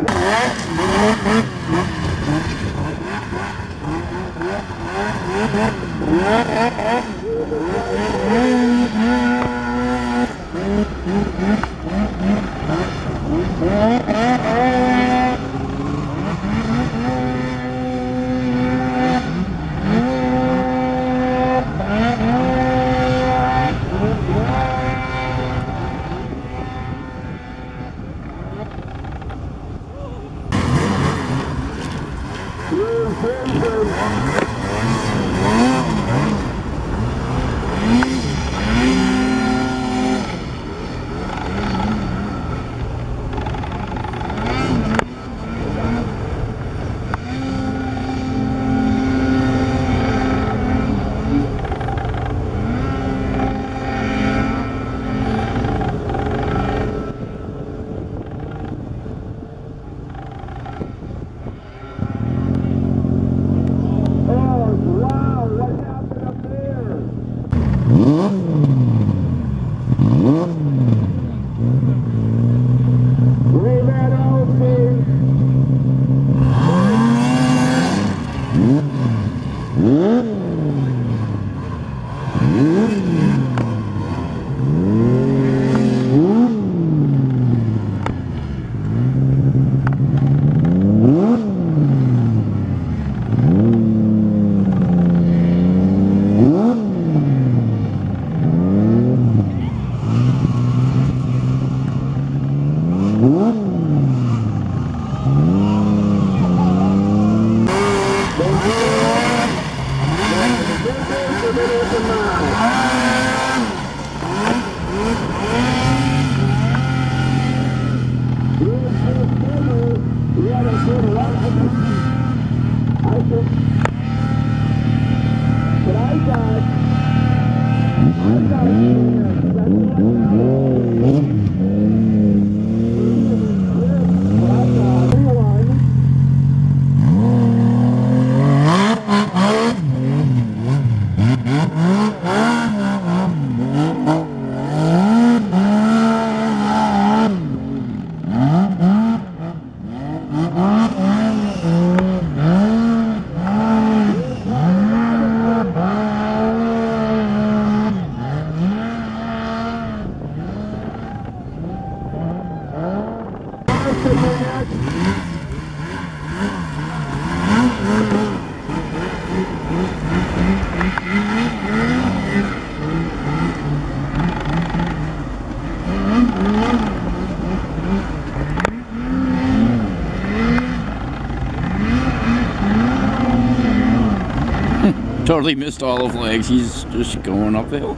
Totally missed all of legs. He's just going uphill.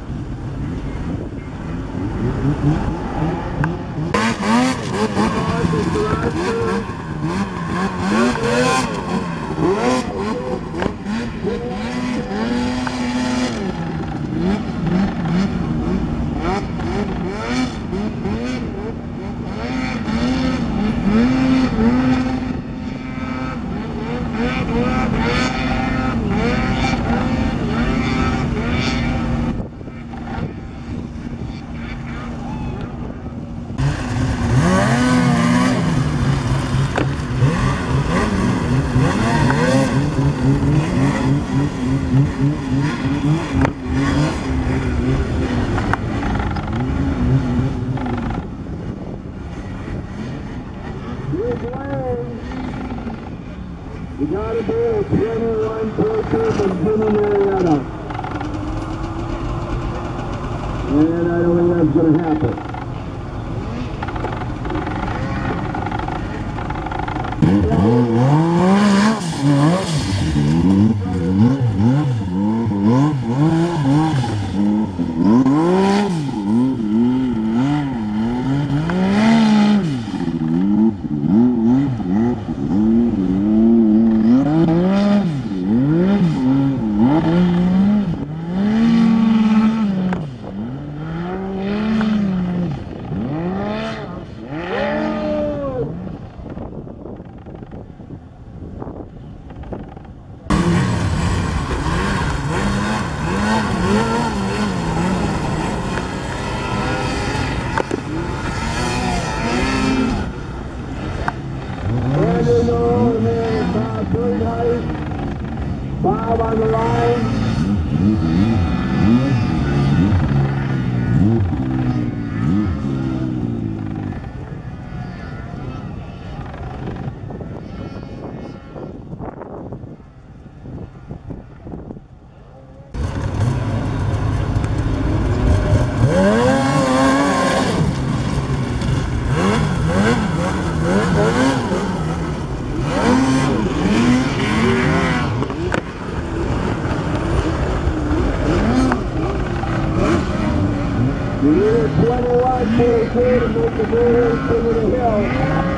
This lane, you gotta be a twenty-one person from Jimmy Marietta. And I don't think that's gonna happen. Bob on the line. You need a twenty-one forty-two to make the move over the hill.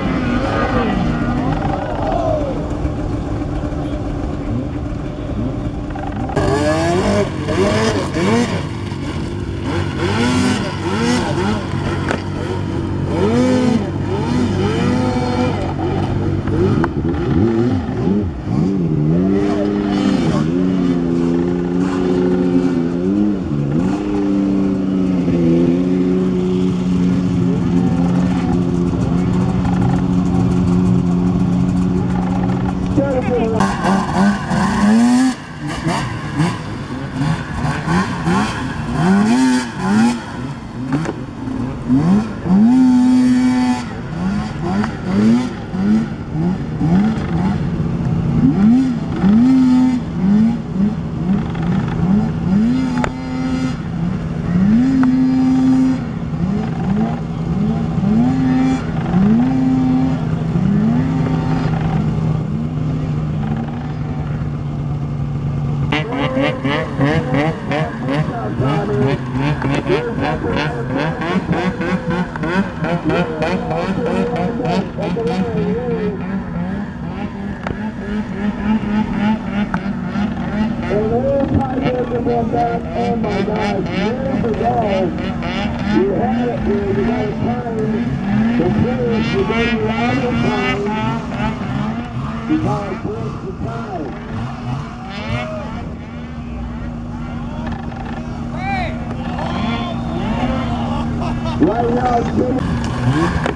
Oh my God, years ago, you had it where you got a time to finish the game out of time because it's the time. Right now, Jimmy.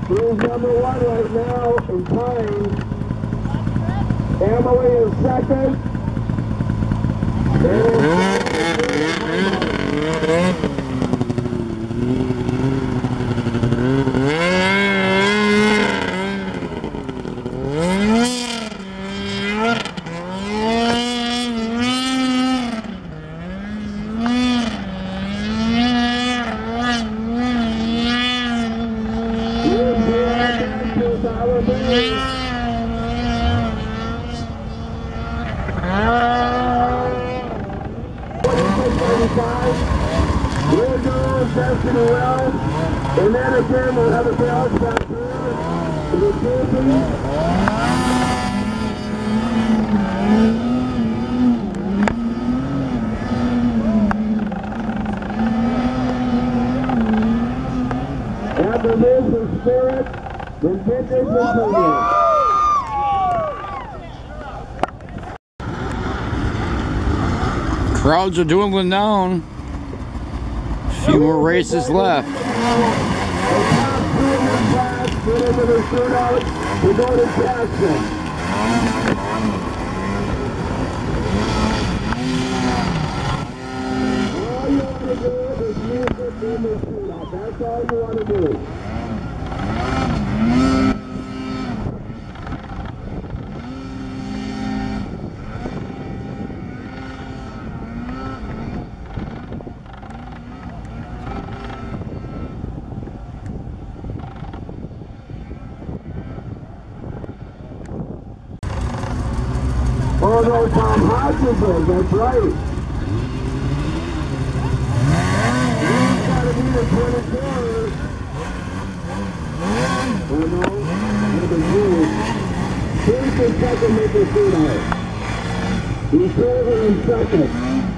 He's number one right now in time. Emily is second. We're going Destiny Wells, and then again we'll have a bell back here to the Disney. After this is Spirit, then Vintage and Premium. Crowds are dwindling down. A few more races left. We're going to Jackson. All you want to do is use it in the shootout. That's all you want to do. Oh no, Tom Hodges is, that's right. He's got to be the twenty-four. Oh no, number two. Here's the second Maple Shootout. He's over in second.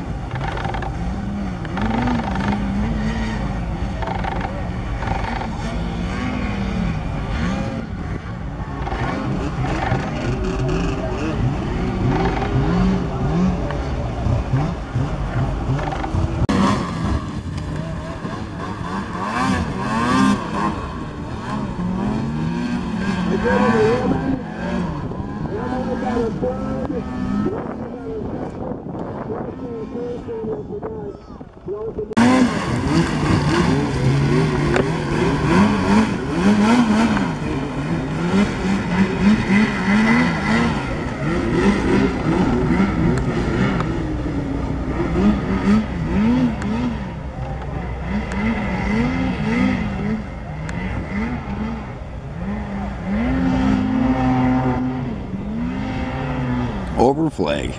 Over flag.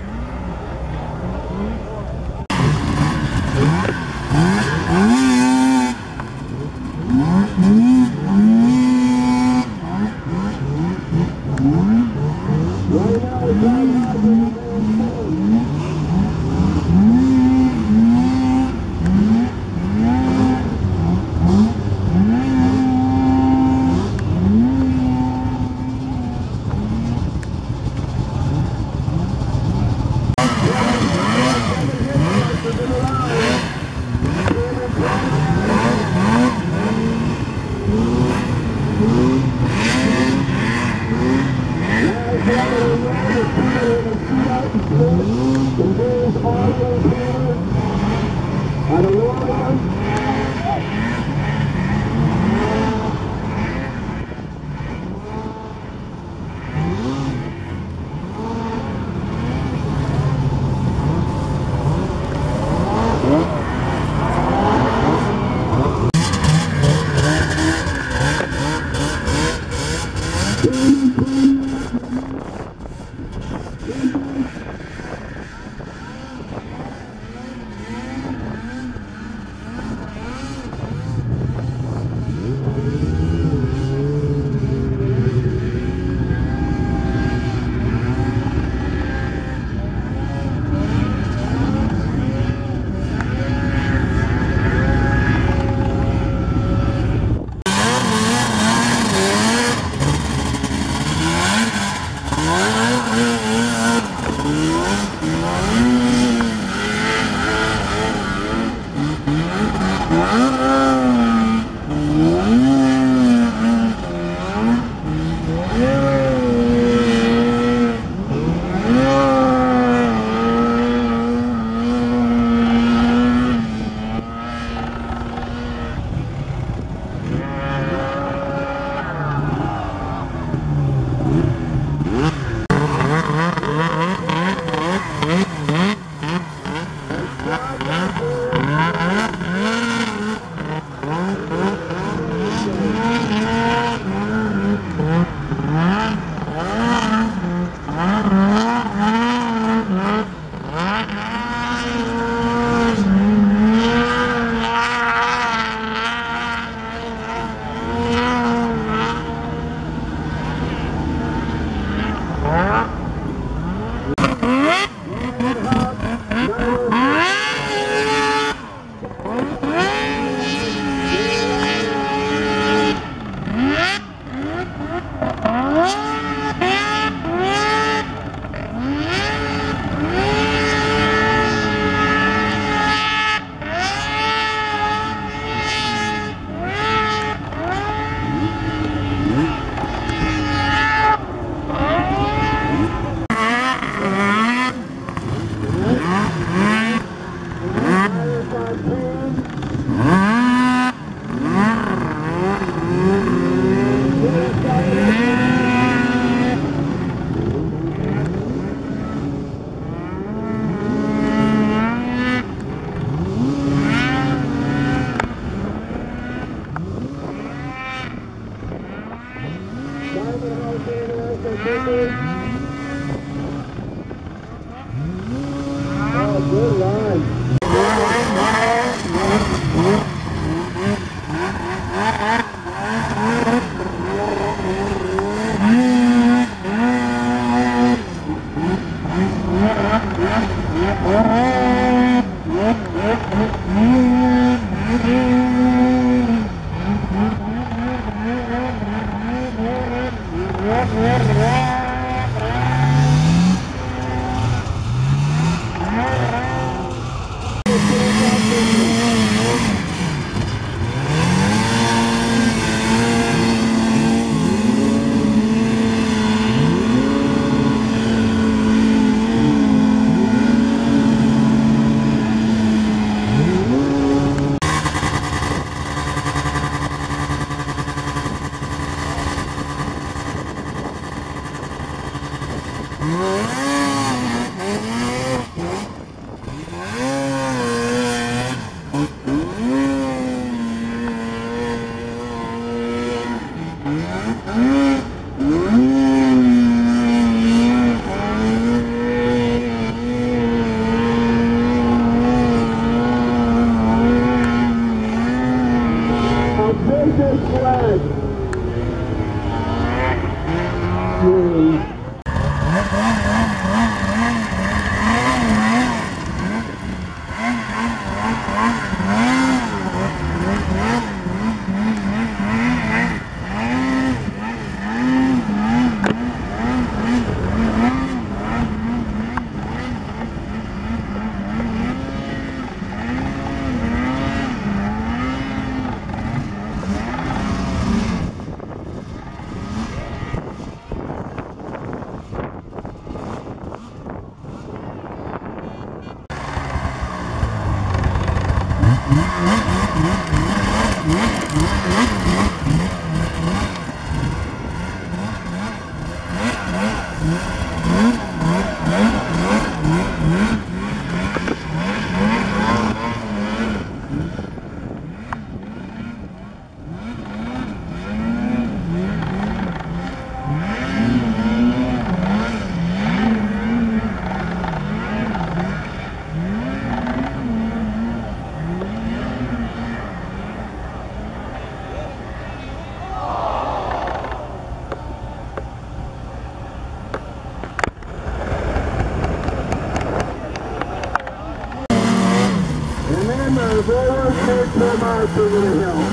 Forward, take the march over the hill.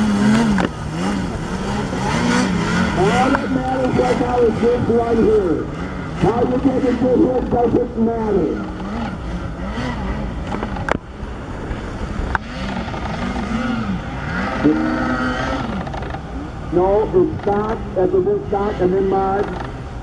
All that matters right now is this right here. How you take it to here doesn't matter. No, it's stock, that's a bit stock, and then mud.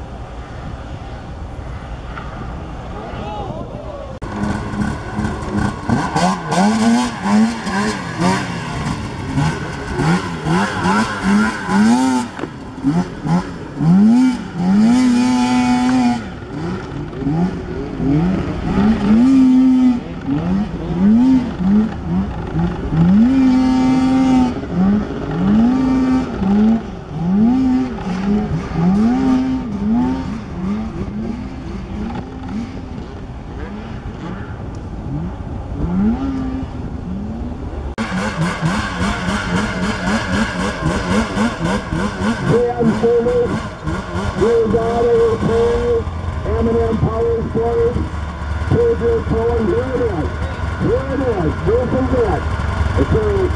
Eminem Power Sports, Pedro Cohen, here it is, here it is, this is it. Okay.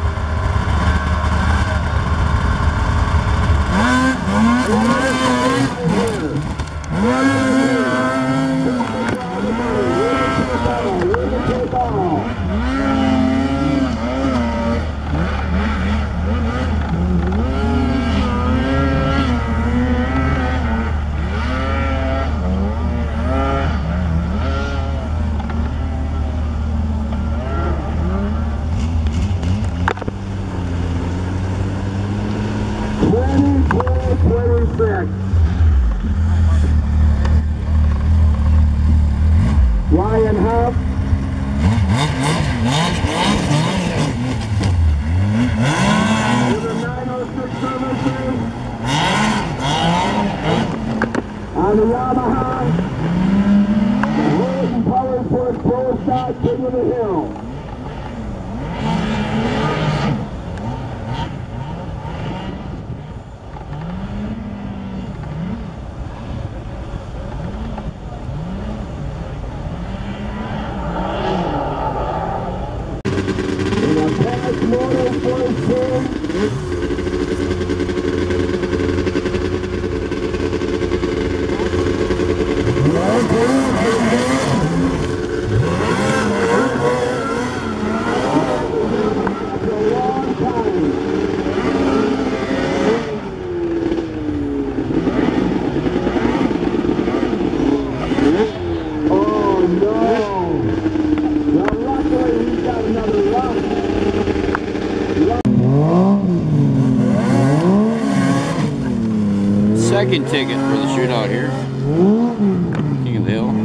twenty-six. Ryan Huff. With a nine oh six seventeen. On the Yamaha. Wilson Power Sports Pro Stock King of the Hill. Motor Second ticket for the shootout here. King of the Hill.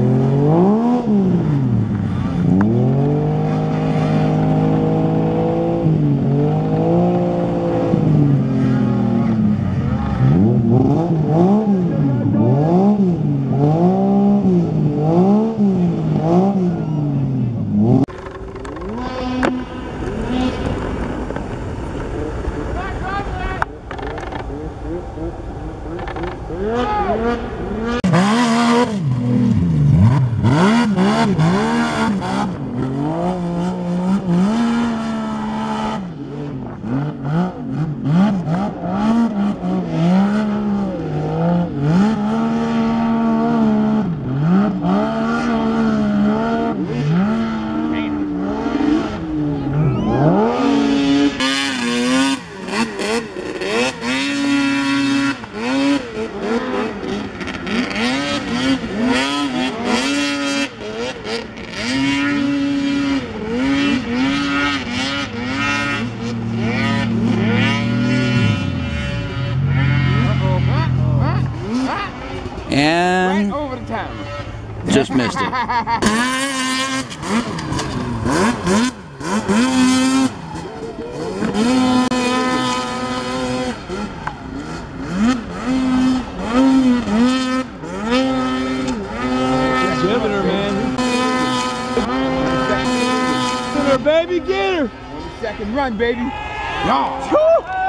And right over the town. Just missed it. Giving her, man. Get her, baby, get her. Second run, baby. No.